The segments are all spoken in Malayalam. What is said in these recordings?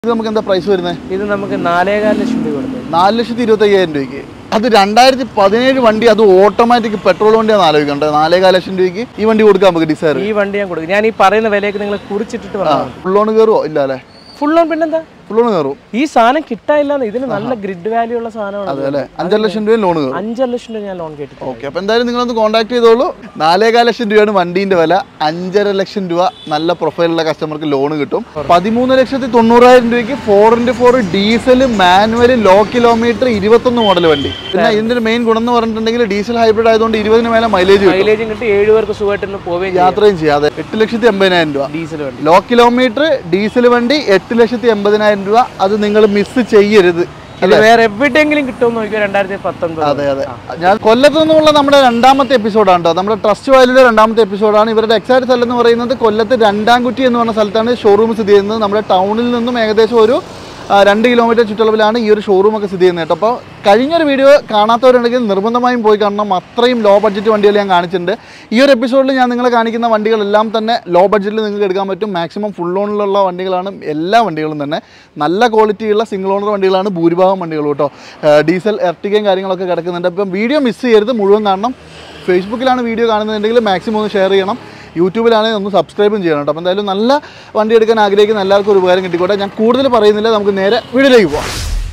നമുക്ക് എന്താ പ്രൈസ് വരുന്നത്? ഇത് നമുക്ക് 4.25 ലക്ഷം രൂപ കൊടുത്തത്. 4,25,000 രൂപയ്ക്ക്. അത് 2017 വണ്ടി, അത് ഓട്ടോമാറ്റിക് പെട്രോൾ വണ്ടിയാണ് ആലോചിക്കേണ്ടത്. 4.25 ലക്ഷം രൂപയ്ക്ക് ഈ വണ്ടി കൊടുക്കാം നമുക്ക്. ഡിസൈർ ഈ വണ്ടി ഞാൻ കൊടുക്കും. ഞാൻ ഈ പറയുന്ന വിലയൊക്കെ നിങ്ങൾ കുറിച്ചിട്ടിട്ട് പറയാം. ഫുൾ ഓൺ കയറുമോ? ഇല്ല അല്ലേ? ഫുൾ ഓൺ പിന്നെന്താ? ഫുൾ ഓൺ കയറും. ഈ സാധനം കിട്ടാനില്ല. ഇതിന് നല്ല ഗ്രിഡ് വാല്യൂ ഉള്ള സാധനമാണ്. അതെ അല്ലേ? 5.5 ലക്ഷം രൂപ ലോൺ കയറും. 5.5 ലക്ഷം രൂപ ഞാൻ ലോൺ കേട്ടിട്ടുണ്ട്. ഓക്കെ, അപ്പോൾ എന്തായാലും നിങ്ങളൊന്ന് കോൺടാക്ട് ചെയ്തോളൂ. 4.25 ലക്ഷം രൂപയാണ് വണ്ടീൻ്റെ വില. 5.5 ലക്ഷം രൂപ നല്ല പ്രൊഫൈലുള്ള കസ്റ്റമർക്ക് ലോൺ കിട്ടും. 13,90,000 രൂപയ്ക്ക് 4x4 diesel manual low kilometre 21 model വണ്ടി. പിന്നെ ഇതിന്റെ ഒരു മെയിൻ ഗുണം എന്ന് പറഞ്ഞിട്ടുണ്ടെങ്കിൽ ഡീസൽ ഹൈബ്രിഡ് ആയതുകൊണ്ട് 20 മേലെ മൈലേജും കിട്ടി. 7 പേർക്ക് സുഖമായിട്ട് പോവുകയും യാത്രയും ചെയ്യാതെ 8,80,000 രൂപ ഡീസൽ വണ്ടി. ലോ കിലോമീറ്റർ ഡീസൽ വണ്ടി 8,80,000 രൂപ. അത് നിങ്ങൾ മിസ് ചെയ്യരുത്. വേറെ എവിടെയെങ്കിലും കിട്ടുമെന്ന് നോക്കിയാൽ 2019. അതെ അതെ. ഞാൻ കൊല്ലത്ത് നിന്നുള്ള നമ്മുടെ 2ാമത്തെ എപ്പിസോഡാണ് കേട്ടോ. നമ്മുടെ ട്രസ്റ്റ് വാല്യൂടെ 2ാമത്തെ എപ്പിസോഡാണ്. ഇവരുടെ എക്സാക്ട് സ്ഥലം എന്ന് പറയുന്നത് കൊല്ലത്ത് രണ്ടാംകുറ്റി എന്ന് പറഞ്ഞ സ്ഥലത്താണ് ഷോറൂം സ്ഥിതി ചെയ്യുന്നത്. നമ്മുടെ ടൗണിൽ നിന്നും ഏകദേശം ഒരു 2 കിലോമീറ്റർ ചുറ്റളവിലാണ് ഈ ഒരു ഷോറൂമൊക്കെ സ്ഥിതി ചെയ്യുന്നത് കേട്ടോ. അപ്പോൾ കഴിഞ്ഞൊരു വീഡിയോ കാണാത്തവരുണ്ടെങ്കിൽ നിർബന്ധമായും പോയി കാണണം. അത്രയും ലോ ബഡ്ജറ്റ് വണ്ടികൾ ഞാൻ കാണിച്ചിട്ടുണ്ട്. ഈ ഒരു എപ്പിസോഡിൽ ഞാൻ നിങ്ങളെ കാണിക്കുന്ന വണ്ടികളെല്ലാം തന്നെ ലോ ബഡ്ജറ്റിൽ നിങ്ങൾക്ക് എടുക്കാൻ പറ്റും. മാക്സിമം ഫുൾ ഓണിലുള്ള വണ്ടികളാണ് എല്ലാ വണ്ടികളും തന്നെ. നല്ല ക്വാളിറ്റിയുള്ള സിംഗിൾ ഓണർ വണ്ടികളാണ് ഭൂരിഭാഗം വണ്ടികളും കേട്ടോ. ഡീസൽ എർട്ടിക്കയും കാര്യങ്ങളൊക്കെ കിടക്കുന്നുണ്ട്. അപ്പം വീഡിയോ മിസ് ചെയ്യരുത്, മുഴുവൻ കാണണം. ഫേസ്ബുക്കിലാണ് വീഡിയോ കാണുന്നുണ്ടെങ്കിൽ മാക്സിമം ഒന്ന് ഷെയർ ചെയ്യണം. യൂട്യൂബിലാണെങ്കിൽ ഒന്ന് സബ്സ്ക്രൈബും ചെയ്യണം കേട്ടോ. അപ്പോൾ എന്തായാലും നല്ല വണ്ടി എടുക്കാൻ ആഗ്രഹിക്കുന്ന എല്ലാവർക്കും ഒരു ഉപകാരം കിട്ടിക്കോട്ടെ. ഞാൻ കൂടുതൽ പറയുന്നില്ല, നമുക്ക് നേരെ വീഡിയോയിലേക്ക് പോകാം.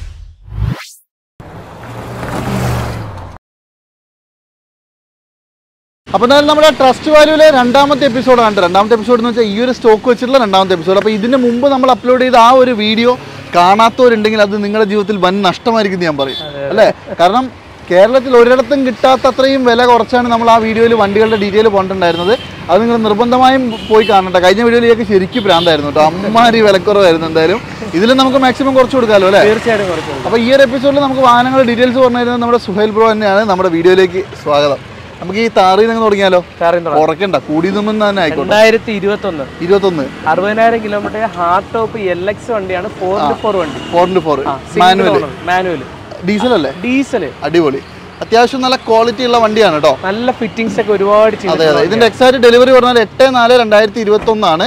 അപ്പോൾ എന്തായാലും നമ്മുടെ ട്രസ്റ്റ് വാല്യൂവിലെ 2ാമത്തെ എപ്പിസോഡാണ്. 2ാമത്തെ എപ്പിസോഡ് എന്ന് വെച്ചാൽ ഈ ഒരു സ്റ്റോക്ക് വെച്ചിട്ടുള്ള 2ാമത്തെ എപ്പിസോഡ്. അപ്പോൾ ഇതിന് മുമ്പ് നമ്മൾ അപ്ലോഡ് ചെയ്ത ആ ഒരു വീഡിയോ കാണാത്തവരുണ്ടെങ്കിൽ അത് നിങ്ങളുടെ ജീവിതത്തിൽ വൻ നഷ്ടമായിരിക്കും ഞാൻ പറയും അല്ലേ. കാരണം കേരളത്തിൽ ഒരിടത്തും കിട്ടാത്ത അത്രയും വില കുറച്ചാണ് നമ്മൾ ആ വീഡിയോയിൽ വണ്ടികളുടെ ഡീറ്റെയിൽ കൊണ്ടുണ്ടായിരുന്നത്. അത് നിങ്ങൾ നിർബന്ധമായും പോയി കാണണ്ട. കഴിഞ്ഞ വീഡിയോയിലേക്ക് ശരിക്കും ഭ്രാന്തായിരുന്നു കേട്ടോ. അമ്മാരി വിലക്കുറവായിരുന്നു. എന്തായാലും ഇതിൽ നമുക്ക് മാക്സിമം കുറച്ച് കൊടുക്കാമല്ലോ അല്ലേ? തീർച്ചയായിട്ടും കുറച്ച്. അപ്പോൾ ഈ ഒരു എപ്പിസോഡിൽ നമുക്ക് വാഹനങ്ങളുടെ ഡീറ്റെയിൽസ് പറഞ്ഞു തരുന്നത് നമ്മുടെ സുഹൈൽ ബ്രോ തന്നെയാണ്. നമ്മുടെ വീഡിയോയിലേക്ക് സ്വാഗതം. നമുക്ക് ഈ താറി നിങ്ങൾ തുടങ്ങിയാലോ? കുറയ്ക്കണ്ട, കൂടി നിന്നും തന്നെ ആയിക്കോട്ടെ. 2021 60,000 കിലോമീറ്റർ ഹാർഡ് ടോപ്പ് LX വണ്ടിയാണ്. 4x4 വണ്ടി. 4x4 മാനുവൽ ഡീസൽ അല്ലേ? ഡീസൽ. അടിപൊളി. അത്യാവശ്യം നല്ല ക്വാളിറ്റി ഉള്ള വണ്ടിയാണ് കേട്ടോ. നല്ല ഫിറ്റിംഗ്സ് ഒക്കെ ഒരുപാട്. അതെ അതെ. ഇതിന്റെ എക്സാക്ട് ഡെലിവറി പറഞ്ഞാൽ 8/4/2021 ആണ്.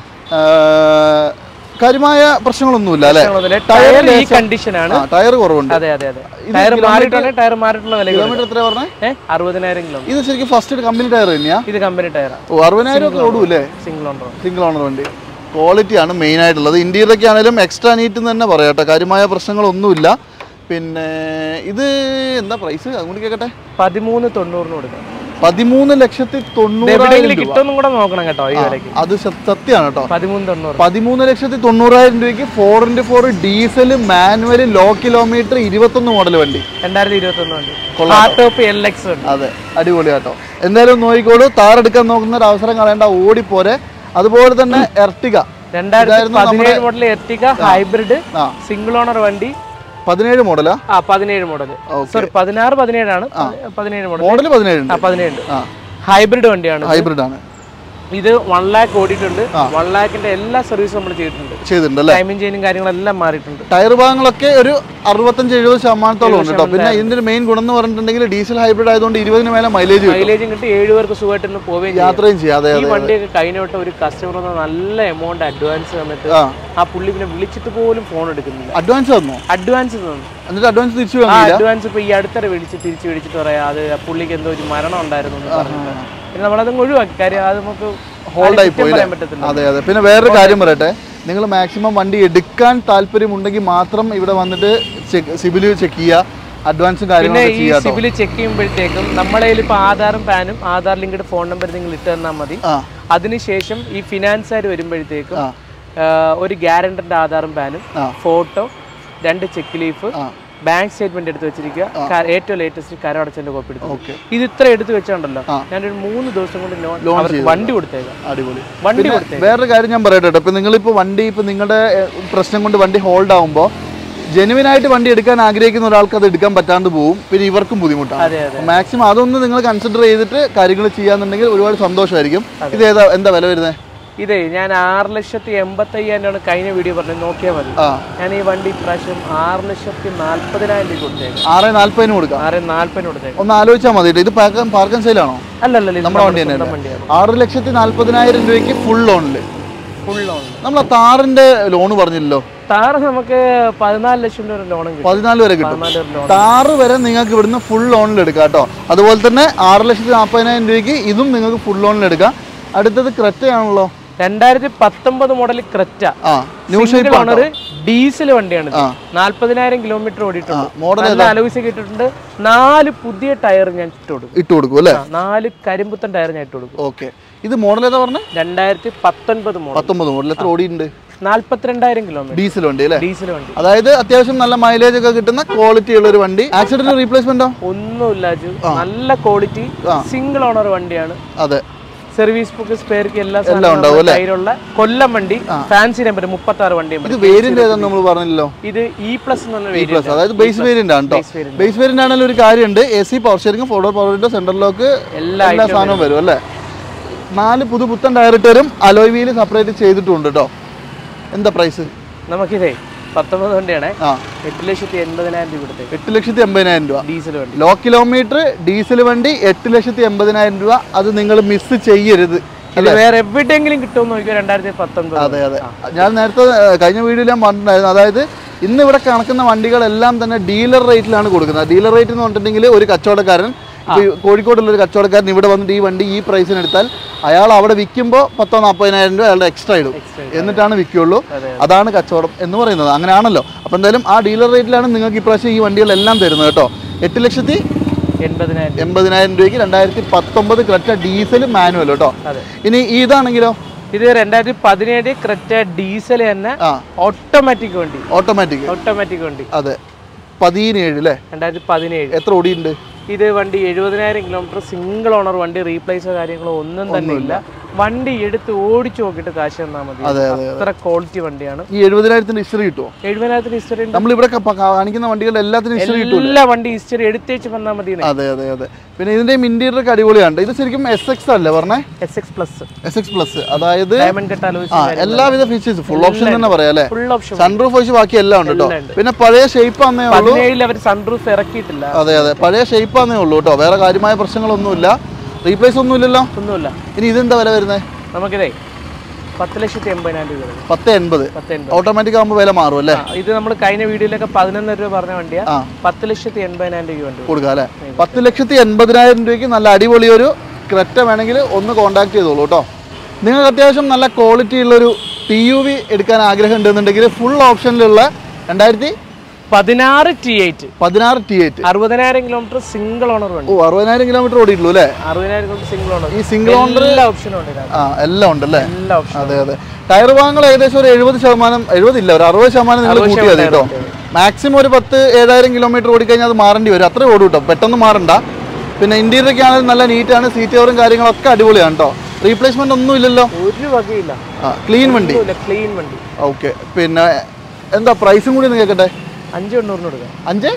കാര്യമായ പ്രശ്നങ്ങളൊന്നുമില്ല അല്ലേ? ടയർ ഈ കണ്ടീഷനാണ്. ടയർ കുറവുണ്ട്. അതെ അതെ അതെ. ടയർ മാറിയിട്ടുള്ള വില. കിലോമീറ്റർ എത്ര പറഞ്ഞേ? 60,000 കിലോമീറ്റർ. ഇത് ശരിക്കും ഫസ്റ്റ് കമ്പനി ടയർ തന്നെയാ? ഇത് കമ്പനി ടയറാ. 60,000 ഒക്കെ ഓടൂല്ലേ? സിംഗിൾ ഓണർ വണ്ടി. ക്വാളിറ്റിയാണ് മെയിൻ ആയിട്ടുള്ളത്. ഇന്ത്യയിലൊക്കെ ആണെങ്കിലും എക്സ്ട്രാ നീറ്റ് എന്ന് തന്നെ പറയാം കേട്ടോ. കാര്യമായ പ്രശ്നങ്ങളൊന്നുമില്ല. പിന്നെ ഇത് എന്താ പ്രൈസ് അതുകൊണ്ട് കേട്ടെ? 13,90,000 കൊടുക്കാം. 13,90,000 കിട്ടുമെന്നും കൂടെ നോക്കണം കേട്ടോ. ഈ വിലയ്ക്ക് അത് സത്യമാണ് കേട്ടോ. 13,90,000 രൂപയ്ക്ക് 4x4 diesel manual low kilometre 21 model വണ്ടി. 2021 വണ്ടി. ഹാർഡ് ടോപ്പ് LX വണ്ടി. അതെ, അടിപൊളി കേട്ടോ. എന്തായാലും നോക്കിക്കോളൂ. താറെടുക്കാൻ നോക്കുന്ന ഒരു അവസരം കളയേണ്ട, ഓടിപ്പോരെ. അതുപോലെ തന്നെ Ertiga 2017 model Ertiga hybrid single owner വണ്ടി. 17 മോഡലാ? 17 മോഡൽ. സോറി 16 17 ആണ്. 17 മോഡൽ. 17 ഹൈബ്രിഡ് വണ്ടിയാണ്. ഹൈബ്രിഡ് ആണ്. ഇത് 1 lakh ഓടിയിട്ടുണ്ട്. 1 lakhന്റെ എല്ലാ സർവീസും നമ്മൾ ചെയ്തിട്ടുണ്ട്. ടൈമിംഗ് ചെയിനും കാര്യങ്ങളെല്ലാം മാറിയിട്ടുണ്ട്. ടയർ ഭാഗങ്ങളൊക്കെ ഒരു 65-70% ഉണ്ട് കേട്ടോ. പിന്നെ ഇതിന്റെ മെയിൻ ഗുണം എന്ന് പറഞ്ഞിട്ടുണ്ടെങ്കിൽ ഡീസൽ ഹൈബ്രിഡ് ആയതുകൊണ്ട് 20 മേലെ മൈലേജും കിട്ടി. 7 പേർക്ക് സുഖമായിട്ട് പോവുകയും യാത്രയും ചെയ്യാതെ. ഈ വണ്ടിയൊക്കെ കഴിഞ്ഞോട്ട് ഒരു കസ്റ്റമർ ഒരു എമൗണ്ട് അഡ്വാൻസ് തന്നിട്ട് ആ പുള്ളി പിന്നെ വിളിച്ചിട്ട് പോലും ഫോൺ എടുക്കുന്നില്ല. അഡ്വാൻസ് തന്നു. എന്നിട്ട് അഡ്വാൻസ് തിരിച്ചു അഡ്വാൻസ് ഇപ്പൊ ഈ അടുത്തര തിരിച്ചു വിളിച്ചിട്ട് പറയാം അത് പുള്ളിക്ക് എന്തോ ഒരു മരണം ഉണ്ടായിരുന്നു എന്ന് പറഞ്ഞിട്ട്. പിന്നെ നമ്മളതങ്ങ് ഒഴിവാക്കി. കാര്യം അത് നമുക്ക് ഹോൾഡ് ആയി പോയി. അതെ അതെ. പിന്നെ വേറൊരു കാര്യം പറയട്ടെ, നിങ്ങൾ മാക്സിമം വണ്ടി എടുക്കാൻ താല്പര്യമുണ്ടെങ്കിൽ മാത്രം ഇവിടെ വന്നിട്ട് സിബിൽ ചെക്ക് ചെയ്യുക. അഡ്വാൻസും കാര്യങ്ങളൊക്കെ ചെയ്യാം. സിബിൽ ചെക്ക് ചെയ്യുമ്പോഴത്തേക്കും നമ്മളെ ഇപ്പോൾ ആധാറും പാനും ആധാർ ലിങ്ക്ഡ് ഫോൺ നമ്പർ നിങ്ങൾ ഇട്ട് തന്നാൽ മതി. അതിനുശേഷം ഈ ഫിനാൻസുകാർ വരുമ്പോഴത്തേക്കും ഒരു ഗ്യാരണ്ടറിന്റെ ആധാറും പാനും photo 2 cheque leaf bank statement എടുത്ത് വെച്ചിരിക്കുക. ഏറ്റവും ലേറ്റസ്റ്റ് കരമടച്ചതിന്റെ കോപ്പി എടുത്തു. ഇത് ഇത്ര എടുത്ത് വെച്ചോണ്ടല്ലോ ഞാനൊരു 3 ദിവസം കൊണ്ട് വണ്ടി കൊടുത്തേക്കാം. അടിപൊളി വണ്ടി കൊടുത്തേ. വേറൊരു കാര്യം ഞാൻ പറയട്ടെ, ഇപ്പൊ നിങ്ങളിപ്പോ വണ്ടി ഇപ്പൊ നിങ്ങളുടെ പ്രശ്നം കൊണ്ട് വണ്ടി ഹോൾഡ് ആവുമ്പോൾ ജെനുവിനായിട്ട് വണ്ടി എടുക്കാൻ ആഗ്രഹിക്കുന്ന ഒരാൾക്ക് അത് എടുക്കാൻ പറ്റാണ്ട് പോകും. പിന്നെ ഇവർക്കും ബുദ്ധിമുട്ടാണ്. മാക്സിമം അതൊന്ന് നിങ്ങൾ കൺസിഡർ ചെയ്തിട്ട് കാര്യങ്ങൾ ചെയ്യാന്നുണ്ടെങ്കിൽ ഒരുപാട് സന്തോഷമായിരിക്കും. ഇത് എന്താ വില വരുന്നത്? ഇതേ ഞാൻ 6,85,000 കഴിഞ്ഞ വീഡിയോ പറഞ്ഞു, നോക്കിയാൽ മതി. ഞാൻ ഈ വണ്ടി ഇപ്രാവശ്യം 6,40,000 രൂപ കൊടുത്തേക്കും. 6,40,000 കൊടുക്കാം. 6,40,000 കൊടുത്തേക്കും. ഒന്ന് ആലോചിച്ചാൽ മതി. ഇത് പാർക്ക് ആൻഡ് സെയിലാണോ? അല്ലല്ല, നമ്മുടെ വണ്ടി തന്നെ. 6,40,000 രൂപയ്ക്ക് ഫുൾ ലോണില്. നമ്മൾ ആ താറിന്റെ ലോണ് പറഞ്ഞില്ലല്ലോ. താറ് നമുക്ക് 14 ലക്ഷം രൂപ ലോണും കിട്ടും. 14 വരെ കിട്ടും. താറ് വരെ നിങ്ങൾക്ക് ഇവിടുന്ന് ഫുൾ ലോണിൽ എടുക്കാം കേട്ടോ. അതുപോലെ തന്നെ 6,40,000 രൂപയ്ക്ക് ഇതും നിങ്ങൾക്ക് ഫുൾ ലോണിൽ എടുക്കാം. അടുത്തത് ക്രെറ്റയാണല്ലോ, 2019 മോഡൽ ക്രെറ്റ. ഡീസൽ വണ്ടിയാണ്. 40,000 കിലോമീറ്റർ ഓടിയിട്ടുണ്ട്. നല്ല അലോയ്സ് കിട്ടിയിട്ടുണ്ട്. 4 പുതിയ ടയർ ഞാൻ ഇട്ട് കൊടുക്കും അല്ലേ? 4 കരിമ്പുത്തൻ ടയർ ഞാൻ ഇട്ട് കൊടുക്കും. ഓക്കെ. ഇത് മോഡൽ ഏതാ പറഞ്ഞത്? 2019 മോഡൽ. എത്ര ഓടിയുണ്ട്? 42,000 കിലോമീറ്റർ. ഡീസൽ വണ്ടി അല്ലേ? ഡീസൽ വണ്ടി, അതായത് അത്യാവശ്യം നല്ല മൈലേജ് ഒക്കെ കിട്ടുന്ന ക്വാളിറ്റി ഉള്ള ഒരു വണ്ടി. ആക്സിഡന്റ് റീപ്ലേസ്മെന്റോ? ഒന്നുമില്ല. നല്ല ക്വാളിറ്റി സിംഗിൾ ഓണർ വണ്ടിയാണ്. അതെ. സർവീസ് ബുക്ക്, സ്പെയർ കീ എല്ലാം ഉണ്ടാവും. കൊല്ലം വണ്ടി, ഫാൻസി നമ്പർ 36 വണ്ടി. ഇത് വേരിയന്റ് ഏതാണെന്ന് നമ്മൾ പറഞ്ഞല്ലോ. ഇത് E+ എന്നുള്ള വേരിയന്റ്, അതായത് ബേസ് വേരിയന്റ് ആണ് കേട്ടോ. ബേസ് വേരിയന്റ് ആണെങ്കിൽ ഒരു കാര്യമുണ്ട്, AC power steering, 4 door power window, central lock, എല്ലാ സാധനവും വരും അല്ലേ? 4 പുത്തൻ ടയർ ഇട്ടും അലോയ് വീല് സെപ്പറേറ്റ് ചെയ്തിട്ടുണ്ട് കേട്ടോ. എന്താ പ്രൈസ്? നമുക്കിതേ 19 വണ്ടിയാണ്. 8,80,000 രൂപ. 8,80,000 രൂപ ഡീസൽ വണ്ടി, ലോ കിലോമീറ്റർ ഡീസൽ വണ്ടി. 8,80,000 രൂപ. അത് നിങ്ങൾ മിസ് ചെയ്യരുത്. വേറെ എവിടെയെങ്കിലും കിട്ടുമെന്ന് നോക്കിയാൽ 2019. അതെ അതെ. ഞാൻ നേരത്തെ കഴിഞ്ഞ വീഡിയോയിൽ ഞാൻ പറഞ്ഞിട്ടുണ്ടായിരുന്നു, അതായത് ഇന്ന് ഇവിടെ കണക്കുന്ന വണ്ടികളെല്ലാം തന്നെ ഡീലർ റേറ്റിലാണ് കൊടുക്കുന്നത്. ഡീലർ റേറ്റ് എന്ന് പറഞ്ഞിട്ടുണ്ടെങ്കിൽ ഒരു കച്ചവടക്കാരൻ, കോഴിക്കോടുള്ള ഒരു കച്ചവടക്കാരൻ ഇവിടെ വന്നിട്ട് ഈ വണ്ടി ഈ പ്രൈസിന് എടുത്താൽ അയാൾ അവിടെ വിൽക്കുമ്പോൾ 10,40,000 രൂപ അയാളുടെ എക്സ്ട്രാ ഇടും, എന്നിട്ടാണ് വിൽക്കുള്ളൂ. അതാണ് കച്ചവടം എന്ന് പറയുന്നത്. അങ്ങനെയാണല്ലോ. അപ്പോൾ എന്തായാലും ആ ഡീലർ റേറ്റിലാണ് നിങ്ങൾക്ക് ഇപ്രാവശ്യം ഈ വണ്ടികളെല്ലാം തരുന്നത് കേട്ടോ. 8,80,000 രൂപയ്ക്ക് 2019 ക്രെറ്റ ഡീസൽ മാനുവൽ കേട്ടോ. ഇനി ഇതാണെങ്കിലോ? ഇത് 2017 ക്രെറ്റ ഡീസൽ തന്നെ, ഓട്ടോമാറ്റിക് വണ്ടി. ഓട്ടോമാറ്റിക് വണ്ടി. അതെ. 17 അല്ലേ? 2017. എത്ര ഓടിയുണ്ട് ഇത്? വണ്ടി 70,000 കിലോമീറ്റർ. സിംഗിൾ ഓണർ വണ്ടി. റീപ്ലേസോ കാര്യങ്ങളോ ഒന്നും തന്നെ ഇല്ല. വണ്ടി എടുത്ത് ഓടിച്ചു നോക്കിയിട്ട് കാശ് തന്നാൽ മതി. അത്ര ക്വാളിറ്റി വണ്ടിയാണ്. ഈ 70,000 ഹിസ്റ്ററി കിട്ടുമോ? 70,000 ഹിസ്റ്ററി നമ്മളിവിടെ കാണിക്കുന്ന വണ്ടികളുടെ എല്ലാത്തിനും ഹിസ്റ്ററി കിട്ടും. എല്ലാ വണ്ടി ഹിസ്റ്ററി എടുത്തേച്ച് വന്നാൽ മതി. അതെ അതെ അതെ. പിന്നെ ഇതിന്റെ ഇന്റീരിയർ ഒക്കെ അടിപൊളിയാണ്. ഇത് ശരിക്കും SX അല്ലേ പറഞ്ഞേ? SX plus. അതായത് എല്ലാവിധ ഫീച്ചേഴ്സ് ഫുൾ ഓപ്ഷൻ തന്നെ പറയാം അല്ലേ? Full option. സൺറൂഫ് ഒഴിച്ച് ബാക്കി എല്ലാം ഉണ്ട് കേട്ടോ. പിന്നെ പഴയ ഷേപ്പ് ആന്നേ ഉള്ളൂ. 17 അവർ സൺറൂഫ് ഇറക്കിയിട്ടില്ല. അതെ അതെ. പഴയ ഷേപ്പ് ആന്നേ ഉള്ളൂ കേട്ടോ. വേറെ കാര്യമായ പ്രശ്നങ്ങളൊന്നുമില്ല. റീപ്ലേസ് ഒന്നുമില്ലല്ലോ? ഒന്നുമില്ല. ഇനി ഇതെന്താ വില വരുന്നത്? നമുക്കിതേ 10,80,000 രൂപ. 10,80,000. ഓട്ടോമാറ്റിക് ആകുമ്പോൾ വില മാറും അല്ലേ? ഇത് നമ്മൾ കഴിഞ്ഞ വീഡിയോയിലൊക്കെ 11 രൂപ പറഞ്ഞ വണ്ടിയാ. 10,80,000 രൂപ കൊടുക്കുക അല്ലേ? 10,80,000 രൂപയ്ക്ക് നല്ല അടിപൊളി ഒരു ക്രെറ്റ വേണമെങ്കിൽ ഒന്ന് കോൺടാക്ട് ചെയ്തോളൂ കേട്ടോ. നിങ്ങൾക്ക് അത്യാവശ്യം നല്ല ക്വാളിറ്റി ഉള്ളൊരു TUV എടുക്കാൻ ആഗ്രഹം ഉണ്ടെന്നുണ്ടെങ്കിൽ ഫുൾ ഓപ്ഷനിലുള്ള 2016 T8. 60,000 കിലോമീറ്റർ സിംഗിൾ ഓണർ വണ്ടി. 60,000 കിലോമീറ്റർ ഓടിയിട്ടുള്ളൂ അല്ലേ? 60,000 കിലോമീറ്റർ സിംഗിൾ ഓണർ. ഈ സിംഗിൾ ഓണർ എല്ലാ ഓപ്ഷനും ഉണ്ട്. എല്ലാം ഉണ്ടല്ലേ? എല്ലാ ഓപ്ഷനും. അതെ അതെ. ടയർ ഭാഗങ്ങൾ ഏകദേശം ഒരു 70%, 70 ഇല്ല, ഒരു 60% നിങ്ങൾ കൂട്ടി മതി കേട്ടോ. മാക്സിമം ഒരു 10,000-7,000 കിലോമീറ്റർ ഓടിക്കഴിഞ്ഞാൽ അത് മാറേണ്ടി വരും. അത്രേ ഓടും കേട്ടോ, പെട്ടെന്ന് മാറണ്ട. പിന്നെ ഇന്റീരിയർ ഒക്കെ ആണെങ്കിൽ നല്ല നീറ്റാണ്. സീറ്റ് കവറും കാര്യങ്ങളൊക്കെ അടിപൊളിയാണ് കേട്ടോ. റീപ്ലേസ്മെന്റ് ഒന്നും ഇല്ലല്ലോ? ഒരു വകയില്ല. ക്ലീൻ വണ്ടി. ഓക്കെ. പിന്നെ എന്താ പ്രൈസും കൂടി ഒന്ന് കേൾക്കട്ടെ. 5,90 കൊടുക്കാം.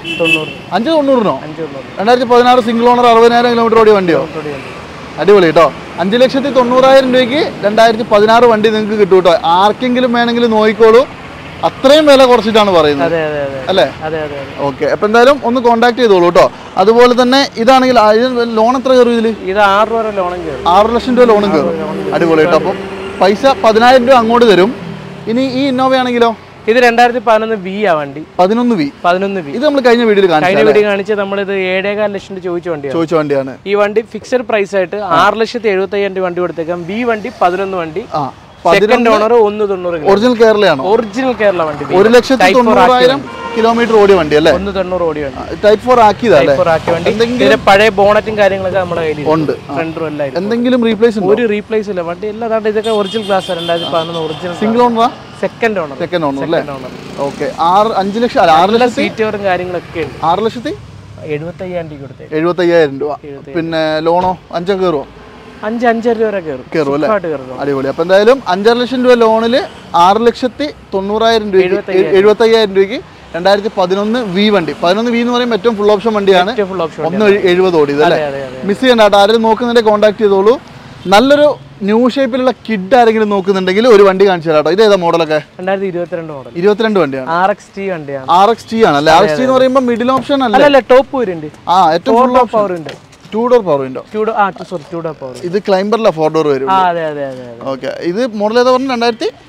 5,90? 2016 സിംഗിൾ ഓണർ 60,000 കിലോമീറ്റർ ഓടിയ വണ്ടിയോ? അടിപൊളി കേട്ടോ. 5,90,000 രൂപയ്ക്ക് 2016 വണ്ടി നിങ്ങൾക്ക് കിട്ടും കേട്ടോ. ആർക്കെങ്കിലും വേണമെങ്കിൽ നോക്കിക്കോളൂ. അത്രയും വില കുറച്ചിട്ടാണ് പറയുന്നത് അല്ലേ? ഓക്കെ. അപ്പൊ എന്തായാലും ഒന്ന് കോൺടാക്ട് ചെയ്തോളൂ കേട്ടോ. അതുപോലെ തന്നെ ഇതാണെങ്കിൽ ലോൺ എത്ര കയറും ഇതിൽ? ഇത് 6 രൂപ ലോണും കയറും. 6 ലക്ഷം രൂപ ലോണും കയറും. അടിപൊളി കേട്ടോ. അപ്പം പൈസ 10,000 രൂപ അങ്ങോട്ട് തരും. ഇനി ഈ ഇന്നോവ ആണെങ്കിലോ? ഇത് 2011 V ആ വണ്ടി. 11 V. ഇത് നമ്മൾ കഴിഞ്ഞ വീഡിയോയിൽ കാണിച്ച നമ്മളിത് 7.25 ലക്ഷം ചോദിച്ച വണ്ടിയാണ്. ഈ വണ്ടി ഫിക്സഡ് പ്രൈസ് ആയിട്ട് 6,75,000 രൂപ വണ്ടി കൊടുത്തേക്കാം. V വണ്ടി 11 വണ്ടി. Second owner 190. ഒറിജിനൽ കേരളയാണ്. ഒറിജിനൽ കേരള വണ്ടി. 1,90,000 കിലോമീറ്റർ ഓടിയ വണ്ടി അല്ലേ? 190 ഓടിയ വണ്ടി. ടൈപ്പ് 4 ആക്കിയതല്ലേ? പഴയ ബോണറ്റും കാര്യങ്ങളൊക്കെ നമ്മുടെ കയ്യിലുണ്ട്. എന്തെങ്കിലും റീപ്ലേസ്? ഒരു റീപ്ലേസ് ഇല്ല. വണ്ടി എല്ലാം ഇതൊക്കെ ഒറിജിനൽ ക്ലാസ്. 2011 ഒറിജിനൽ. സിംഗിൾ ഓണറാ? സെക്കൻഡ് ഓണർ അല്ലേ? ഓക്കെ. 6 ലക്ഷം സീറ്റ് കവറും കാര്യങ്ങളൊക്കെ ഉണ്ട്. 6,75,000 കൊടുത്തേ. 75,000 രൂപ. പിന്നെ ലോണോ 5 കയറുമോ? 5 രൂപ വരെ കയറും അല്ലേ? അടിപൊളി. അപ്പൊ എന്തായാലും 5.5 ലക്ഷം രൂപ ലോണില് 6,90,000 രൂപ 75,000 രൂപയ്ക്ക് 2011 V വണ്ടി. 11 V എന്ന് പറയുമ്പോൾ ഏറ്റവും ഫുൾ ഓപ്ഷൻ വണ്ടിയാണ്. 170 ഓടിയത് അല്ലേ? മിസ് ചെയ്യണ്ട കേട്ടോ. ആരെങ്കിലും നോക്കുന്നുണ്ടെ കോൺടാക്ട് ചെയ്തോളൂ. നല്ലൊരു ന്യൂ ഷേപ്പിലുള്ള കിഡ് ആരെങ്കിലും നോക്കുന്നുണ്ടെങ്കിൽ ഒരു വണ്ടി കാണിച്ചു തരാം കേട്ടോ. ഇത് ഏതാ മോഡലൊക്കെ? 2022 വണ്ടിയാണ്. RXT ആണ് അല്ലേ? RXT എന്ന് പറയുമ്പോൾ മിഡിൽ ഓപ്ഷൻ അല്ലേ? ടോപ്പ് വരുന്നുണ്ട്. ഏറ്റവും ഫുൾ പവർ ഉണ്ട്. 2 door power window. Sorry 2 door power. ഇത് ക്ലൈംബറില 4 ഡോർ വരും. ഓക്കെ. ഇത് മോഡൽ ഏതാ പറഞ്ഞത്?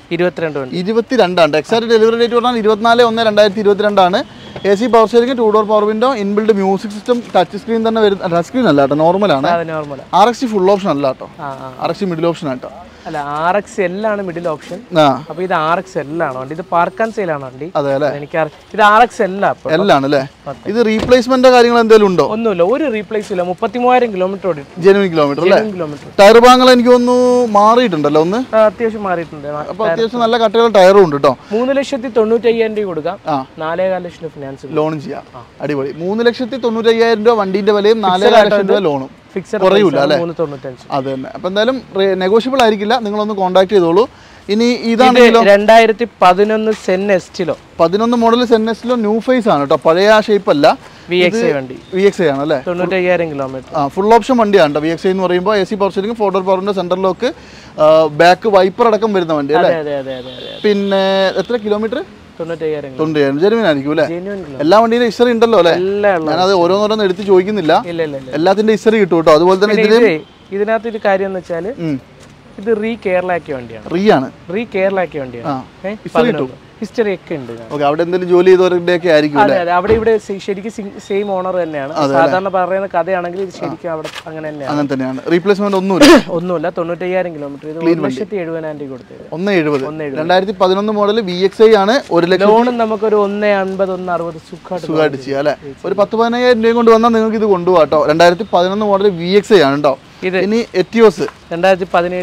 22 എക്സാക്ട് ഡെലിവറി ഡേറ്റ് പറഞ്ഞാൽ 24/1/2022. AC power steering, 2 door power window, inbuilt music system, touch screen തന്നെ വരുന്ന, ടച്ച് സ്ക്രീൻ അല്ല കേട്ടോ, നോർമലാണ്. RXT ഫുൾ ഓപ്ഷൻ അല്ല കേട്ടോ, RXT മിഡിൽ ഓപ്ഷൻ ആട്ടോ. അല്ല, RXL ആണ് മിഡിൽ ഓപ്ഷൻ. അപ്പൊ ഇത് RXL ആണ് വണ്ടി. ഇത് പാർക്ക് ആൻഡ് സെയിൽ ആണ് വണ്ടി. അതെ അല്ലേ? എനിക്ക് ഇത് RXL ആണ് അല്ലേ? ഇത് റീപ്ലേസ്മെന്റ് കാര്യങ്ങൾ എന്തെങ്കിലും ഉണ്ടോ? ഒന്നുമില്ല, ഒരു റീപ്ലേസ് ഇല്ല. 33,000 കിലോമീറ്റർ ഓടി. ജെനുവിൻ കിലോമീറ്റർ അല്ലേ? ടയർ ഭാഗങ്ങൾ എനിക്ക് ഒന്ന് മാറിയിട്ടുണ്ടല്ലോ, ഒന്ന് അത്യാവശ്യം മാറിയിട്ടുണ്ട്. അപ്പൊ അത്യാവശ്യം നല്ല കട്ടിയുള്ള ടയറും ഉണ്ട് കേട്ടോ. 3,95,000 രൂപ കൊടുക്കാം, 4.5 ലക്ഷം ഫിനാൻസ് ലോണും ചെയ്യാം. അടിപൊളി. 3,95,000 രൂപ വണ്ടിന്റെ വിലയും 4.5 ലക്ഷം രൂപ ലോണും. കുറയൂല അല്ലേ? അത് തന്നെ. അപ്പൊ എന്തായാലും നെഗോഷ്യബിൾ ആയിരിക്കില്ല, നിങ്ങളൊന്ന് കോൺടാക്ട് ചെയ്തോളൂ. ഇനി ഇതാണെങ്കിലോ 2011 Zen Estilo 11 model Zen Estilo new face ആണ് കേട്ടോ, പഴയ ആ ഷേപ്പ് അല്ല. VXI വണ്ടി, VXI ആണ് അല്ലേ? 95,000 കിലോമീറ്റർ. ഫുൾ ഓപ്ഷൻ വണ്ടിയാണ് കേട്ടോ VXI എന്ന് പറയുമ്പോൾ. AC പവർ സ്റ്റിയറിംഗ്, 4 ഡോർ പവറിന്റെ സെന്റർ ലോക്ക്, ബാക്ക് വൈപ്പർ അടക്കം വരുന്ന വണ്ടി അല്ലേ? പിന്നെ എത്ര കിലോമീറ്റർ? 95,000. ജെനുവിൻ ആയിരിക്കും അല്ലേ? എല്ലാ വണ്ടിയുടെ ഹിസ്റ്ററി ഉണ്ടല്ലോ അല്ലേ? ഞാനത് ഓരോന്നോരോന്ന് എടുത്ത് ചോദിക്കുന്നില്ല, എല്ലാത്തിന്റെ ഹിസ്റ്ററി കിട്ടും കേട്ടോ. അതുപോലെ തന്നെ ഇതിനകത്ത് ഒരു കാര്യം എന്ന് വെച്ചാല് ഇത് റീ കേരളാക്കിയ വണ്ടിയാണ്. റീ കേരളാക്കിയ വണ്ടിയാണ്. ഹിസ്റ്ററി ഒക്കെ ഉണ്ട്. അവിടെ എന്തെങ്കിലും ജോലി ചെയ്തവരുടെ ഒക്കെ ആയിരിക്കും. അതെ അതെ, അവിടെ ഇവിടെ ശരിക്കും സെയിം ഓണർ തന്നെയാണ്. സാധാരണ പറയുന്ന കഥയാണെങ്കിൽ ഇത് ശരിക്കും അവിടെ അങ്ങനെ തന്നെയാണ്. റീപ്ലേസ്മെന്റ് ഒന്നുമില്ല. 95,000 കിലോമീറ്റർ. 1,70,000 കൊടുത്തത്. 1,70,000. 2011 മോഡൽ VXI ആണ്. 1 ലക്ഷം ലോണും നമുക്കൊരു 1,50,000 1,60,000 സുഖമായിട്ട് ചെയ്യാം അല്ലേ? ഒരു 10-15,000 രൂപ കൊണ്ട് വന്നാൽ നിങ്ങൾക്ക് ഇത് കൊണ്ടുപോകാം കേട്ടോ. 2011 മോഡൽ VXI ആണ് കേട്ടോ. ഇനി എറ്റിയോസ് 2017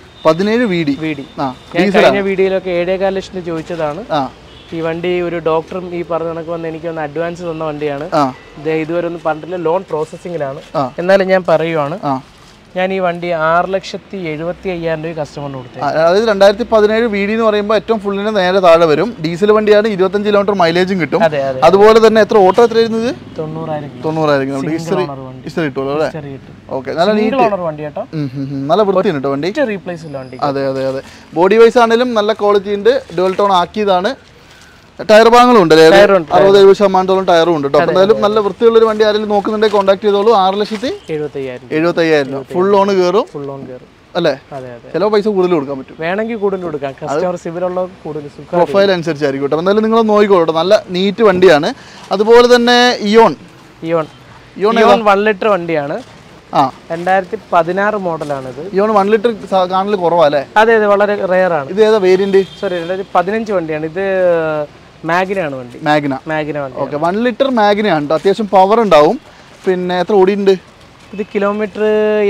VD. കഴിഞ്ഞ വീഡിയോയിലൊക്കെ 7.4 ലക്ഷം ചോദിച്ചതാണ്. ഈ വണ്ടി ഒരു ഡോക്ടറും ഈ പറഞ്ഞ കണക്ക് വന്ന് എനിക്ക് ഒന്ന് അഡ്വാൻസ് തന്ന വണ്ടിയാണ്. ഇതുവരെ ഒന്നും പറഞ്ഞിട്ടില്ല, ലോൺ പ്രോസസ്സിംഗിലാണ്. എന്നാലും ഞാൻ പറയുവാണ്, ഞാൻ ഈ വണ്ടി 6,70,75,000 രൂപ കസ്റ്റമറിന് കൊടുത്തത്. അതായത് 2017 VD എന്ന് പറയുമ്പോൾ ഏറ്റവും ഫുള്ളിന് നേരെ താഴെ വരും. ഡീസൽ വണ്ടിയാണ്, 25 കിലോമീറ്റർ മൈലേജും കിട്ടും. അതുപോലെ തന്നെ എത്ര ഓട്ടോ എത്ര ഇരുന്നത്? 90,000 കിലോമീറ്റർ ഹിസ്റ്ററി കിട്ടുമല്ലോ അല്ലേ? ഓക്കെ, നല്ല വണ്ടി കേട്ടോ, നല്ല വൃത്തിയാണ് കേട്ടോ വണ്ടി. റീപ്ലേസ് ഇല്ല വണ്ടി. അതെ അതെ അതെ. ബോഡി വൈസ് ആണെങ്കിലും നല്ല ക്വാളിറ്റി ഉണ്ട്. Dual tone ആക്കിയതാണ്. ടയർ ഭാഗങ്ങളും ഉണ്ട്, 60-70% ടയറും ഉണ്ട് കേട്ടോ. എന്തായാലും നല്ല വൃത്തിയുള്ള ഒരു വണ്ടി ആരെങ്കിലും നോക്കുന്നുണ്ടെങ്കിൽ കോൺടാക്ട് ചെയ്തോളൂ. 6,70,75,000 ഫുൾ ലോൺ കയറും അല്ലേ? ചില പൈസ കൂടുതൽ കൊടുക്കാൻ പറ്റും, വേണമെങ്കിൽ കൂടുതൽ കൊടുക്കാം. കസ്റ്റമർ സിവിലുള്ള കൂടുതൽ പ്രൊഫൈൽ അനുസരിച്ചായിരിക്കും കേട്ടോ. എന്തായാലും നിങ്ങൾ നോക്കിക്കോളൂ, നല്ല നീറ്റ് വണ്ടിയാണ്. അതുപോലെ തന്നെ ഇയോൺ 1 ലിറ്റർ വണ്ടിയാണ്. 2016 മോഡലാണിത്. ഇയോൺ 1 ലിറ്റർ കാണൽ കുറവല്ലേ? അതെ അതെ, വളരെ റെയർ ആണ്. ഇത് ഏതാ വേരിയന്റ്? സോറി, 2015 വണ്ടിയാണ് ഇത്. മാഗ്നയാണ് വണ്ടി. മാഗ്ന വണ്ടി. ഓക്കെ, 1 ലിറ്റർ മാഗ്ന ആണ്. അത്യാവശ്യം പവർ ഉണ്ടാവും. പിന്നെ എത്ര ഓടിയുണ്ട് ഇത്? കിലോമീറ്റർ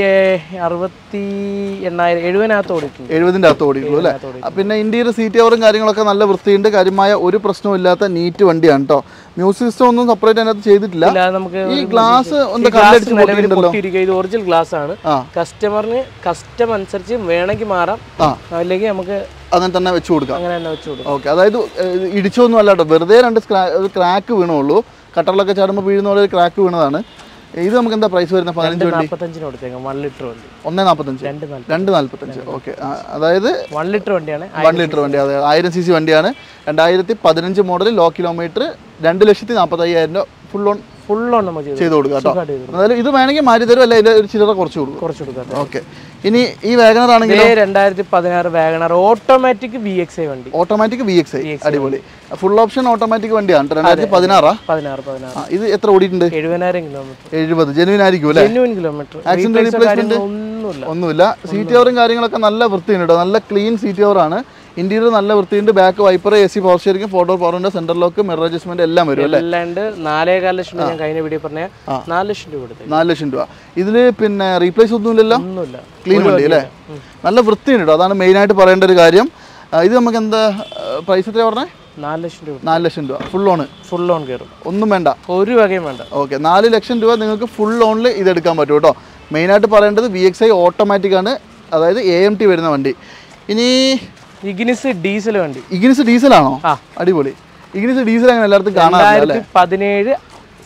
70,000 ഓടിയിട്ടുണ്ട്. 70-ന്റെ അകത്ത് ഓടിയിട്ടുള്ളൂ അല്ലേ? പിന്നെ ഇന്റീരിയർ സീറ്റ് കവറും കാര്യങ്ങളൊക്കെ നല്ല വൃത്തിയുണ്ട്. കാര്യമായ ഒരു പ്രശ്നവും ഇല്ലാത്ത നീറ്റ് വണ്ടിയാണ് കേട്ടോ. മ്യൂസിക് സിസ്റ്റം ഒന്നും സെപ്പറേറ്റ് അതിനകത്ത് ചെയ്തിട്ടില്ല. ഈ ഗ്ലാസ് ഇത് ഒറിജിനൽ ഗ്ലാസ് ആണ്. കസ്റ്റമറിന് കസ്റ്റം അനുസരിച്ച് വേണമെങ്കിൽ മാറാം, അല്ലെങ്കിൽ നമുക്ക് അങ്ങനെ തന്നെ വെച്ച് കൊടുക്കാം. ഓക്കെ, അതായത് ഇടിച്ചൊന്നും അല്ല കേട്ടോ, വെറുതെ 2 ക്രാക്ക് വീണുള്ളൂ. കട്ടറിലൊക്കെ ചാടുമ്പോൾ വീഴുന്ന പോലെ ഒരു ക്രാക്ക് വീണതാണ്. ഇത് നമുക്ക് എന്താ പ്രൈസ് വരുന്നത്? 15,000 കൊടുത്തേക്കാം. 1 ലിറ്റർ വണ്ടി 1,45. 2,45. ഓക്കെ, അതായത് 1 ലിറ്റർ വണ്ടിയാണ്. 1 ലിറ്റർ വണ്ടി, അതെ 1000 cc വണ്ടിയാണ്. 2015 മോഡൽ, ലോ കിലോമീറ്റർ, 2,45,000 രൂപ ഫുൾ ലോൺ നമുക്ക് ചെയ്ത് കൊടുക്കാം കേട്ടോ. അതായത് ഇത് വേണമെങ്കിൽ മാറ്റി തരും, അല്ല ഇതിൽ ഒരു ചില്ലറ കുറച്ച് കൊടുക്കും. ഓക്കെ, ഇനി ഈ വാഗണർ ആണെങ്കിൽ 2016 വാഗണർ ഓട്ടോമാറ്റിക് VXI വണ്ടി. ഓട്ടോമാറ്റിക് VXI അടിപൊളി. ഫുൾ ഓപ്ഷൻ ഓട്ടോമാറ്റിക് വണ്ടിയാണ്. 2016. ഇത് എത്ര ഓടിയിട്ടുണ്ട്? 70,000 കിലോമീറ്റർ. 70. ജെനുവിൻ ആയിരിക്കും അല്ലേ? കിലോമീറ്റർ. ആക്സിഡന്റ് റീപ്ലേസ്മെന്റ് ഒന്നുമില്ല. സീറ്റ് കവറും കാര്യങ്ങളൊക്കെ നല്ല വൃത്തിയുണ്ട് കേട്ടോ. നല്ല ക്ലീൻ സീറ്റ് കവറാണ്. ഇന്റീരിയർ നല്ല വൃത്തിയുണ്ട്. Back wiper, AC power steering, 4 door പവറിന്റെ സെന്റർ ലോക്ക്, മിറർ അഡ്ജസ്റ്റ്മെന്റ് എല്ലാം വരും അല്ലേ? 4.4 ലക്ഷം ഞാൻ കഴിഞ്ഞ വീഡിയോ പറഞ്ഞ 4 ലക്ഷം രൂപ കൊടുത്തു. 4 ലക്ഷം രൂപ. ഇതില് പിന്നെ റീപ്ലേസ് ഒന്നുമില്ലല്ലോ? ക്ലീൻ വണ്ടി അല്ലേ? നല്ല വൃത്തിയുണ്ട് കേട്ടോ, അതാണ് മെയിൻ ആയിട്ട് പറയേണ്ട ഒരു കാര്യം. ഇത് നമുക്ക് എന്താ പ്രൈസ് എത്രയാ പറഞ്ഞേ? 4 ലക്ഷം രൂപ. 4 ലക്ഷം രൂപ ഫുൾ ലോൺ കയറും, ഒന്നും വേണ്ട, ഒരു വകയും വേണ്ട. ഓക്കെ, 4 ലക്ഷം രൂപ നിങ്ങൾക്ക് ഫുൾ ലോണിൽ ഇതെടുക്കാൻ പറ്റും കേട്ടോ. മെയിനായിട്ട് പറയേണ്ടത് VXI ഓട്ടോമാറ്റിക് ആണ്, അതായത് AMT വരുന്ന വണ്ടി. ഇനി ഇഗ്നിസ് ഡീസൽ വണ്ടി. ഇഗ്നിസ് ഡീസലാണോ? അടിപൊളി. ഇഗ്നിസ് ഡീസൽ അങ്ങനെ എല്ലായിടത്തും കാണാം. 2017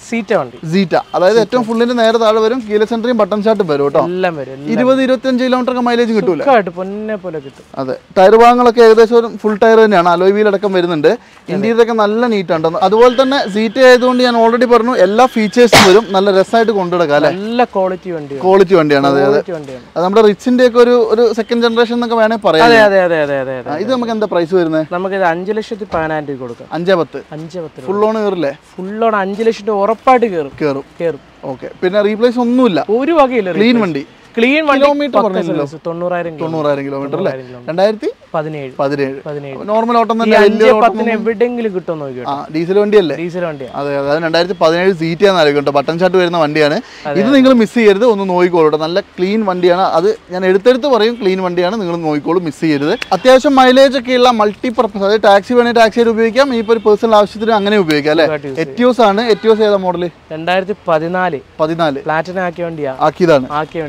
സീറ്റ വണ്ടി. സീറ്റ, അതായത് ഏറ്റവും ഫുള്ളിന്റെ നേരെ താഴെ വരും, കീലസ് എൻട്രിയും ബട്ടൺ സ്റ്റാർട്ടും വരും കേട്ടോ. എല്ലാം വരും. 20-25 കിലോമീറ്റർ ഒക്കെ മൈലേജ് കിട്ടൂല. പൊന്നെ പോലെ കിട്ടും. അതെ, ടയർ ഭാഗങ്ങളൊക്കെ ഏകദേശം ഒരു ഫുൾ ടയർ തന്നെയാണ്, അലോയ് വീൽ അടക്കം വരുന്നുണ്ട്. ഇന്റീരിയറൊക്കെ നല്ല നീറ്റ് ഉണ്ട്. അതുപോലെ തന്നെ സീറ്റ ആയതുകൊണ്ട് ഞാൻ ഓൾറെഡി പറഞ്ഞു എല്ലാ ഫീച്ചേഴ്സും വരും, നല്ല രസമായിട്ട് കൊണ്ടുനടക്കാം അല്ലേ. നല്ല ക്വാളിറ്റി വണ്ടിയാണ്. അതെ അതെ, അത് നമ്മുടെ റിച്ചിന്റെ ഒക്കെ ഒരു സെക്കൻഡ് ജനറേഷൻ എന്നൊക്കെ വേണമെങ്കിൽ പറയാം. ഇത് നമുക്ക് എന്താ പ്രൈസ് വരുന്നത്? നമുക്ക് 5,10,000 രൂപ കൊടുക്കാം. 5,10,000 ഫുൾ ഓൺ കയറില്ലേ? ഫുൾ ഓൺ 5 ലക്ഷം രൂപ ഉറപ്പായിട്ട് കയറും. ഓക്കെ, പിന്നെ റീപ്ലേസ് ഒന്നുമില്ല, ഒരു വകയില്ല. ക്ലീൻ വണ്ടി. കിലോമീറ്റർ 90,000 കിലോമീറ്റർ അല്ലേ? 2017 നോർമൽ ഓട്ടം തന്നെ. എവിടെയെങ്കിലും കിട്ടുമോ? ഡീസൽ വണ്ടിയല്ലേ? അതെ അതെ, 2017 സീറ്റ് ആണെന്ന് ബട്ടൺ ഷാട്ട് വരുന്ന വണ്ടിയാണ്. ഇത് നിങ്ങൾ മിസ് ചെയ്യരുത്, ഒന്ന് നോക്കിക്കോളൂ. നല്ല ക്ലീൻ വണ്ടിയാണ്, അത് ഞാൻ എടുത്തെടുത്ത് പറയും, ക്ലീൻ വണ്ടിയാണ്, നിങ്ങൾ നോക്കിക്കോളൂ, മിസ് ചെയ്യരുത്. അത്യാവശ്യം മൈലേജ് ഒക്കെ ഉള്ള മൾട്ടിപർപ്പസ്, അതായത് ടാക്സി വേണമെങ്കിൽ ടാക്സിയായിട്ട് ഉപയോഗിക്കാം, ഇനിയിപ്പോൾ ഒരു പേഴ്സണൽ ആവശ്യത്തിന് അങ്ങനെ ഉപയോഗിക്കാം അല്ലേ. എറ്റിയോസ് ആണ്. എറ്റിയോസ് ഏതാ മോഡൽ? 2014 പ്ലാറ്റിനം ആക്കിയ വണ്ടിയാണ്. ആക്കിയതാണ്.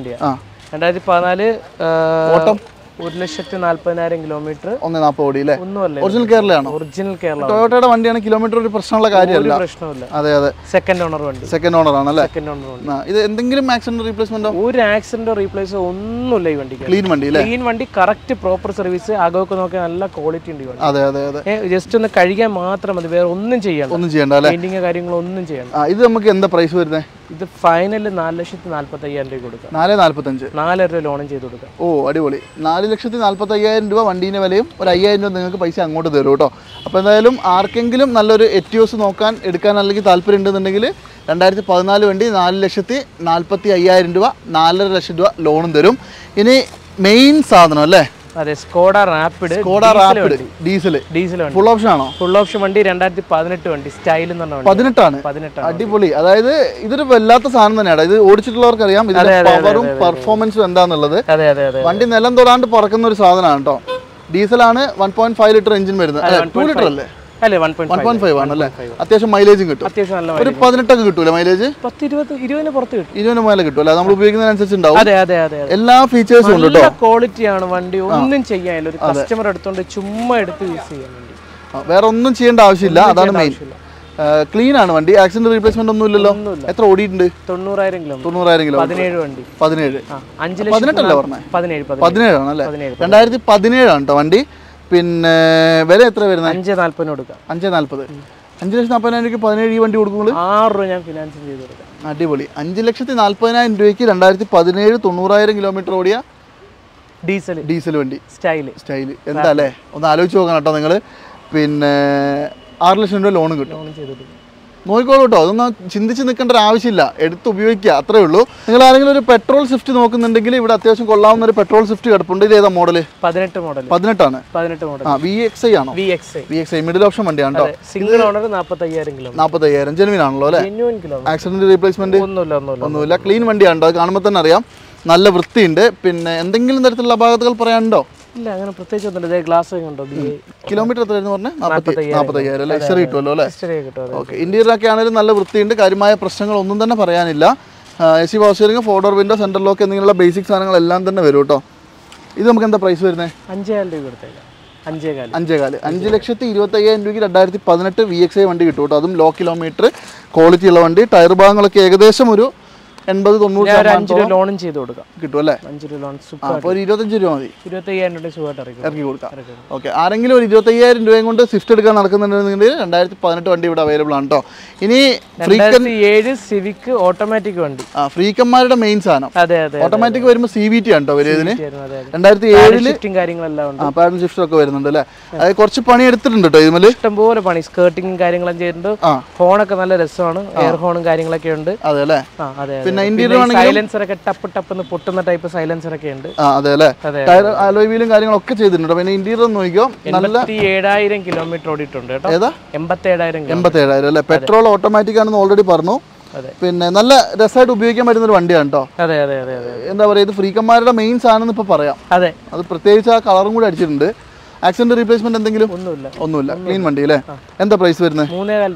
2014 ഓട്ടം 1,40,000 കിലോമീറ്റർ. 140 ഓടി അല്ലേ? ഒറിജിനൽ കേരളയാണോ? ഒറിജിനൽ കേരള. ടൊയോട്ടയുടെ വണ്ടിയാണ്, കിലോമീറ്റർ ഒരു പ്രശ്നമുള്ള കാര്യമല്ല. അതെ അതെ, സെക്കൻഡ് ഓണർ വണ്ടി. സെക്കൻഡ് ഓണർ ആണല്ലേ? ഇത് എന്തെങ്കിലും ആക്സിഡന്റ് റീപ്ലേസ്മെന്റോ? ഒരു ആക്സിഡന്റോ റീപ്ലേസോ ഒന്നുമില്ല ഈ വണ്ടി. ക്ലീൻ വണ്ടി അല്ലേ? ക്ലീൻ വണ്ടി, കറക്റ്റ് പ്രോപ്പർ സർവീസ്, അകമൊക്കെ നോക്കിയാൽ നല്ല ക്വാളിറ്റി ഉണ്ട്. അതെ അതെ അതെ, ജസ്റ്റ് ഒന്ന് കഴുകാൻ മാത്രം മതി, വേറെ ഒന്നും ചെയ്യണ്ട. പെയിന്റിങ് കാര്യങ്ങളോ ഒന്നും ചെയ്യണ്ട. ഇത് നമുക്ക് എന്താ പ്രൈസ് വരുന്നത്? ഇത് ഫൈനൽ 4,45,000 രൂപ കൊടുക്കാം. 4,45. 4 രൂപ ലോണും ചെയ്ത് കൊടുക്കാം. ഓ അടിപൊളി. 4,45,000 രൂപ വണ്ടീൻ്റെ വിലയും, ഒരു 5,000 രൂപ നിങ്ങൾക്ക് പൈസ അങ്ങോട്ട് തരും കേട്ടോ. അപ്പോൾ എന്തായാലും ആർക്കെങ്കിലും നല്ലൊരു എറ്റിയോസ് എടുക്കാൻ അല്ലെങ്കിൽ താല്പര്യം ഉണ്ടെന്നുണ്ടെങ്കിൽ 2014 വണ്ടി 4,45,000 രൂപ, 4.5 ലക്ഷം രൂപ ലോണും തരും. ഇനി മെയിൻ സാധനം അല്ലേ? അതെ, സ്കോഡ റാപ്പിഡ് ഡീസൽ വണ്ടി. ഫുൾ ഓപ്ഷൻ ആണോ? ഫുൾ ഓപ്ഷൻ വണ്ടി. 2018 വണ്ടി. സ്റ്റൈൽ എന്ന് പറഞ്ഞ 18. അടിപൊളി. അതായത് ഇതൊരു വല്ലാത്ത സാധനം തന്നെയാണ്. ഇത് ഓടിച്ചിട്ടുള്ളവർക്ക് അറിയാം ഇതിന്റെ പവറും പെർഫോമൻസും എന്താന്നുള്ളത്. വണ്ടി നിലം തൊടാണ്ട് പറക്കുന്ന ഒരു സാധനമാണ് കേട്ടോ. ഡീസലാണ്. 1.5 ലിറ്റർ എഞ്ചിൻ വരുന്നത്. 2 ലിറ്റർ അല്ലേ? 1.5 ആണല്ലേ? അത്യാവശ്യം മൈലേജും കിട്ടും. ഒരു 18 ഒക്കെ കിട്ടൂല മൈലേജ്? 20 മേലെ കിട്ടും അല്ലേ? നമ്മൾ ഉപയോഗിക്കുന്നതിനനുസരിച്ച് ഉണ്ടാവും. എല്ലാ ഫീച്ചേഴ്സും ഉണ്ട് കേട്ടോ. ക്വാളിറ്റിയാണ് വണ്ടി, ഒന്നും ചെയ്യാനില്ല. ഒരു കസ്റ്റമർ എടുത്തോണ്ട് ചുമ്മാ എടുത്ത് യൂസ് ചെയ്യാൻ വേണ്ടി, വേറെ ഒന്നും ചെയ്യേണ്ട ആവശ്യമില്ല. അതാണ് മെയിൻ. ക്ലീൻ ആണ് വണ്ടി, ആക്സിഡന്റ് റീപ്ലേസ്മെന്റ് ഒന്നും ഇല്ലല്ലോ. എത്ര ഓടിയിട്ടുണ്ട്? 90,000 കിലോ. 17 വണ്ടി. 17 18 അല്ലേ പറഞ്ഞത്? 17 ആണല്ലേ? 2017 ആണ് കേട്ടോ വണ്ടി. പിന്നെ വില എത്ര വരുന്നത്? 5,40 കൊടുക്കാം. 5,40. 5,40,000 രൂപയ്ക്ക് 17 ഈ വണ്ടി കൊടുക്കുമ്പോൾ 6 രൂപ ഞാൻ ഫിനാൻസിങ് ചെയ്ത് കൊടുക്കാം. അടിപൊളി. 5,40,000 രൂപയ്ക്ക് 2017 90,000 കിലോമീറ്റർ ഓടിയ ഡീസൽ വണ്ടി. സ്റ്റൈൽ എന്താ അല്ലേ? ഒന്ന് ആലോചിച്ച് നോക്കണം കേട്ടോ നിങ്ങൾ. പിന്നെ 6 ലക്ഷം രൂപ ലോണും കിട്ടും. നോക്കിക്കോളൂ കേട്ടോ, അതൊന്നും ചിന്തിച്ച് നിൽക്കേണ്ട ഒരു ആവശ്യമില്ല, എടുത്ത് ഉപയോഗിക്കുക, അത്രേ ഉള്ളൂ. നിങ്ങൾ ആരെങ്കിലും ഒരു പെട്രോൾ സ്വിഫ്റ്റ് നോക്കുന്നുണ്ടെങ്കിൽ ഇവിടെ അത്യാവശ്യം കൊള്ളാവുന്ന ഒരു പെട്രോൾ സ്വിഫ്റ്റ് കിടപ്പുണ്ട്. ഇത് ഏതാ മോഡല്? 18 ആണ്. VXI ആണോ? VXI മിഡിൽ ഓപ്ഷൻ വണ്ടിയാണ് കേട്ടോ. Single owner. 45,000 ജെനുവിൻ ആണല്ലോ അല്ലേ? ആക്സിഡന്റ് റീപ്ലേസ്മെന്റ് ഒന്നുമില്ല. ക്ലീൻ വണ്ടിയാണ്, അത് കാണുമ്പോൾ തന്നെ അറിയാം. നല്ല വൃത്തിയുണ്ട്. പിന്നെ എന്തെങ്കിലും തരത്തിലുള്ള അപാകതകൾ പറയാനുണ്ടോ? ഇല്ല, അങ്ങനെ പ്രത്യേകിച്ച് ഒന്നുമില്ല. ഗ്ലാസ് കണ്ടോ? കിലോമീറ്റർ എത്രയായിരുന്നു പറഞ്ഞാൽ? 45,000 അല്ലേ? എക്സ്ട്രാ കിട്ടുമല്ലോ അല്ലേ? ഓക്കെ. ഇന്റീരിയറൊക്കെ ആണെങ്കിലും നല്ല വൃത്തിയുണ്ട്, കാര്യമായ പ്രശ്നങ്ങളൊന്നും തന്നെ പറയാനില്ല. AC power steering, 4 door window, central lock എന്നിങ്ങനെയുള്ള ബേസിക് സാധനങ്ങളെല്ലാം തന്നെ വരും കേട്ടോ. ഇത് നമുക്ക് എന്താ പ്രൈസ് വരുന്നത്? 5,000 രൂപ കൊടുത്തേക്കാം. 5,400. 5,25,000 രൂപയ്ക്ക് 2018 VXI വണ്ടി കിട്ടും കേട്ടോ. അതും ലോ കിലോമീറ്റർ ക്വാളിറ്റി ഉള്ള വണ്ടി. ടയർ ഭാഗങ്ങളൊക്കെ ഏകദേശം ഒരു 80-90 ലോണും ചെയ്ത് കൊടുക്കാം. കിട്ടും അല്ലേ? 5 രൂപ ലോൺ. അപ്പോൾ ഒരു 25 രൂപ മതി. 25,000 രൂപ സുഖമായിട്ട് ഇറക്കി കൊടുക്കാം. ഓക്കെ. ആരെങ്കിലും ഒരു 25,000 രൂപയും കൊണ്ട് സ്വിഫ്റ്റ് എടുക്കാൻ നടക്കുന്നുണ്ടെങ്കിൽ 2018 വണ്ടി ഇവിടെ അവൈലബിൾ ആണ് കേട്ടോ. ഇനി 2007 സിവിക് ഓട്ടോമാറ്റിക് വണ്ടി. ഫ്രീക്കന്മാരുടെ മെയിൻ സാധനം. ഓട്ടോമാറ്റിക് വരുമ്പോൾ CVT ആണ് കേട്ടോ വരും ഇതിന്. 2007 കാര്യങ്ങളെല്ലാം പാഡൽ ഷിഫ്റ്റ് ഒക്കെ വരുന്നുണ്ട് അല്ലേ? അത് കുറച്ച് പണി എടുത്തിട്ടുണ്ട് കേട്ടോ. ഇതിൽ ഇഷ്ടംപോലെ പണി, സ്കേർട്ടിങ്ങും കാര്യങ്ങളും ചെയ്തിട്ടുണ്ട്. ഹോണൊക്കെ നല്ല രസമാണ്, എയർ ഹോണും കാര്യങ്ങളൊക്കെ ഉണ്ട്. അതെ അല്ലേ? പിന്നെ ഇന്റീരിയർ സൈലൻസർ ഒക്കെ ടപ്പ് ടപ്പ് പൊട്ടുന്ന ടൈപ്പ് സൈലൻസർ ഒക്കെ ഉണ്ട്. അതെ അല്ലേ? ടയർ അലോയ് വീലും കാര്യങ്ങളൊക്കെ ചെയ്തിട്ടുണ്ട്. പിന്നെ ഇന്റീരിയർ നോക്കിയോ, നല്ല 87,000 കിലോമീറ്റർ ഓടിയിട്ടുണ്ട് കേട്ടോ. ഏതാ? 87,000 അല്ലേ? പെട്രോൾ ഓട്ടോമാറ്റിക് ആണെന്ന് ഓൾറെഡി പറഞ്ഞു. പിന്നെ നല്ല രസമായിട്ട് ഉപയോഗിക്കാൻ പറ്റുന്ന ഒരു വണ്ടിയാണ് കേട്ടോ. എന്താ പറയുക, ഇത് ഫ്രീക്കന്മാരുടെ മെയിൻ സാധനം ഇപ്പൊ പറയാം. അത് പ്രത്യേകിച്ച് ആ കളറും കൂടി അടിച്ചിട്ടുണ്ട്. ആക്സിഡന്റ് റീപ്ലേസ്മെന്റ് എന്തെങ്കിലും? ഒന്നുമില്ല. ക്ലീൻ വണ്ടി അല്ലേ? എന്താ പ്രൈസ് വരുന്നത്?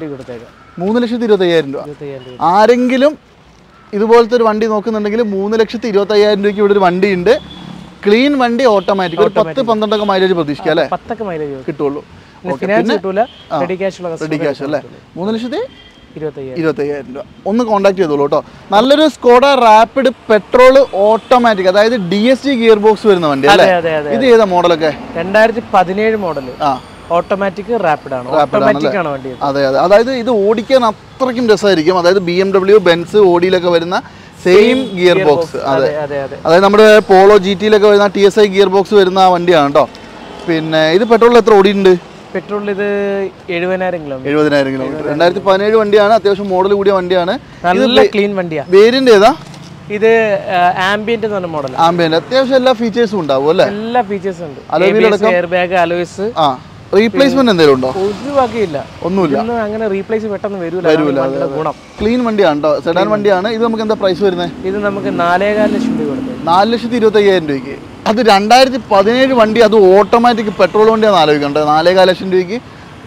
3,25,000 രൂപ. ആരെങ്കിലും ഇതുപോലത്തെ ഒരു വണ്ടി നോക്കുന്നുണ്ടെങ്കിൽ 3,25,000 രൂപയ്ക്ക് ഇവിടെ ഒരു വണ്ടി ഉണ്ട്. ക്ലീൻ വണ്ടി, ഓട്ടോമാറ്റിക്. ഒരു 10-12 മൈലേജ് പ്രതീക്ഷിക്കാം അല്ലേ? 10 മൈലേജ് കിട്ടുള്ളൂ. റെഡി ക്യാഷ് അല്ലേ? 3,25,000 25,000 രൂപ. ഒന്ന് കോൺടാക്ട് ചെയ്തോളൂ കേട്ടോ. നല്ലൊരു സ്കോഡ റാപ്പിഡ് പെട്രോൾ ഓട്ടോമാറ്റിക്, അതായത് DSG ഗിയർ ബോക്സ് വരുന്ന വണ്ടി അല്ലേ? ഇത് ഏതാ മോഡലൊക്കെ? 2017 മോഡൽ. ഓട്ടോമാറ്റിക് റാപ്പിഡ് ആണ്. ഓട്ടോമാറ്റിക് ആണ് വണ്ടി. അതെ അതെ, അതായത് ഇത് ഓടിക്കാൻ അത്രയ്ക്കും രസമായിരിക്കും. അതായത് BMW, ബെൻസ്, ഓഡിയിലൊക്കെ വരുന്ന സെയിം ഗിയർ ബോക്സ്. അതെ, അതായത് നമ്മുടെ പോളോ GT-ലൊക്കെ വരുന്ന TSI ഗിയർ ബോക്സ് വരുന്ന വണ്ടിയാണ് കേട്ടോ. പിന്നെ ഇത് പെട്രോളിൽ എത്ര ഓടിയിട്ടുണ്ട്? പെട്രോളിൽ ഇത് 70,000 കിലോമീറ്റർ. 2017 വണ്ടിയാണ്. അത്യാവശ്യം മോഡൽ കൂടിയ വണ്ടിയാണ്. നല്ല ക്ലീൻ വണ്ടിയാണ്. വേരിയന്റ് ഏതാ? ഇത് ആംബിയന്റ് എന്ന് പറഞ്ഞ മോഡൽ. ആംബിയന്റ് അത്യാവശ്യം എല്ലാ ഫീച്ചേഴ്സും ഉണ്ടാവും അല്ലേ? എല്ലാ ഫീച്ചേഴ്സും ഉണ്ട്. Air bag, alloys. റീപ്ലേസ്മെന്റ് എന്തെങ്കിലും ഉണ്ടോ? ഒരു വകയില്ല, ഒന്നുമില്ല. അങ്ങനെ റീപ്ലേസ് പെട്ടെന്ന് വരൂല. ഗുണം ക്ലീൻ വണ്ടിയാണ് കേട്ടോ. സെഡാൻ വണ്ടിയാണ്. ഇത് നമുക്ക് എന്താ പ്രൈസ് വരുന്നത്? ഇത് നമുക്ക് 4.25 ലക്ഷം രൂപ കൊടുത്തത്. 4,25,000 രൂപയ്ക്ക്. അത് 2017 വണ്ടി, അത് ഓട്ടോമാറ്റിക് പെട്രോൾ വണ്ടിയാണ് ആലോചിക്കേണ്ടത്. 4.25 ലക്ഷം രൂപയ്ക്ക്.